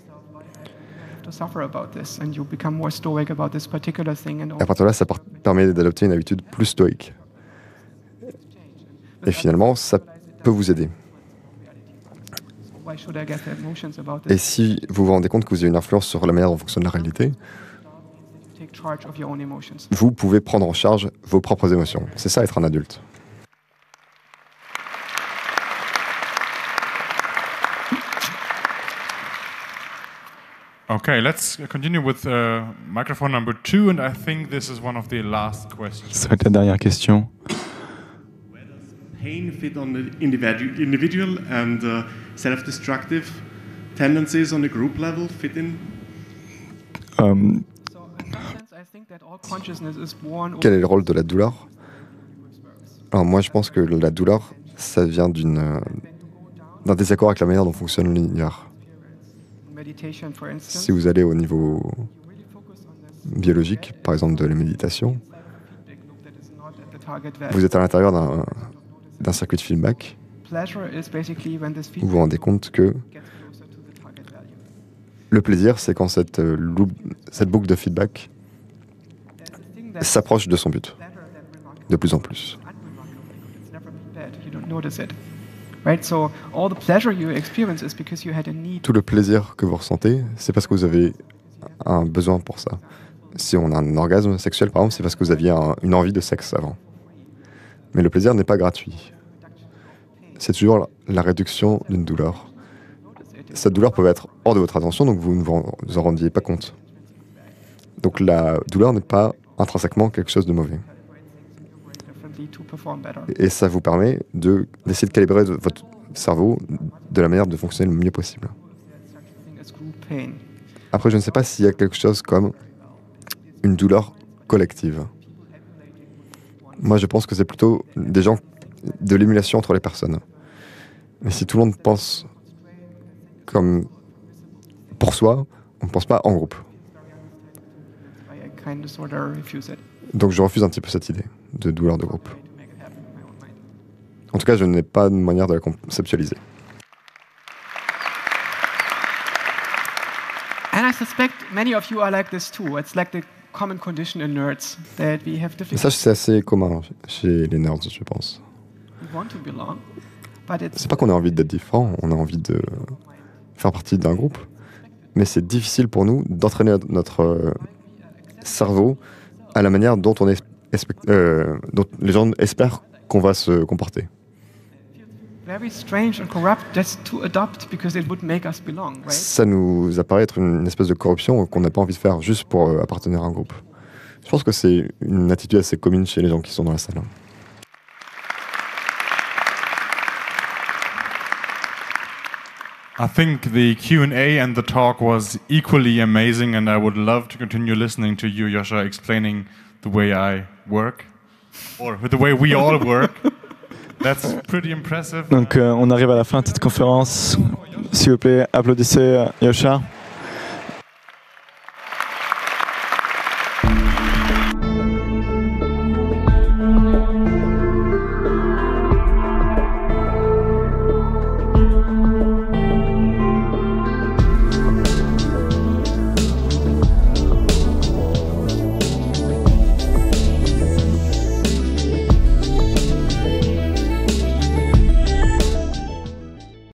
À partir de là, ça permet d'adopter une habitude plus stoïque. Et finalement, ça peut vous aider. Et si vous vous rendez compte que vous avez une influence sur la manière dont fonctionne la réalité, vous pouvez prendre en charge vos propres émotions. C'est ça, être un adulte. Okay, let's continue with microphone number 2, and I think this is one of the last questions. Ça va être la dernière question. Where does pain fit on the individual and self-destructive tendencies on the group level fit in? Quel est le rôle de la douleur? Alors moi, je pense que la douleur, ça vient d'un désaccord avec la manière dont fonctionne l'univers. Si vous allez au niveau biologique, par exemple de la méditation, vous êtes à l'intérieur d'un circuit de feedback où vous vous rendez compte que le plaisir, c'est quand cette boucle de feedback s'approche de son but, de plus en plus. Tout le plaisir que vous ressentez, c'est parce que vous avez un besoin pour ça. Si on a un orgasme sexuel, par exemple, c'est parce que vous aviez une envie de sexe avant. Mais le plaisir n'est pas gratuit. c'est toujours la réduction d'une douleur. Cette douleur peut être hors de votre attention, donc vous ne vous en rendiez pas compte. Donc la douleur n'est pas intrinsèquement quelque chose de mauvais. Et ça vous permet d'essayer de calibrer votre cerveau de la manière de fonctionner le mieux possible. Après, je ne sais pas s'il y a quelque chose comme une douleur collective. Moi, je pense que c'est plutôt de l'émulation entre les personnes. Mais si tout le monde pense comme pour soi, on ne pense pas en groupe. Donc je refuse un petit peu cette idée de douleur de groupe. En tout cas, je n'ai pas de manière de la conceptualiser. And I suspect many of you are like this too. It's like the common condition in nerds that we have Et ça, difficulty. c'est assez commun chez les nerds, je pense. We want to belong, but it's C'est pas qu'on a envie d'être différent, on a envie de faire partie d'un groupe. Mais c'est difficile pour nous d'entraîner notre cerveau à la manière dont dont les gens espèrent qu'on va se comporter. very strange and corrupt just to adopt because it would make us belong, right? Ça nous apparaît être une espèce de corruption qu'on n'a pas envie de faire juste pour appartenir à un groupe. Je pense que c'est une attitude assez commune chez les gens qui sont dans la salle. I think the Q&A and the talk was equally amazing, and I would love to continue listening to you, Joscha, explaining the way I work, or the way we all work. That's pretty impressive. Donc on arrive à la fin de cette conférence. S'il vous plaît, applaudissez Joscha.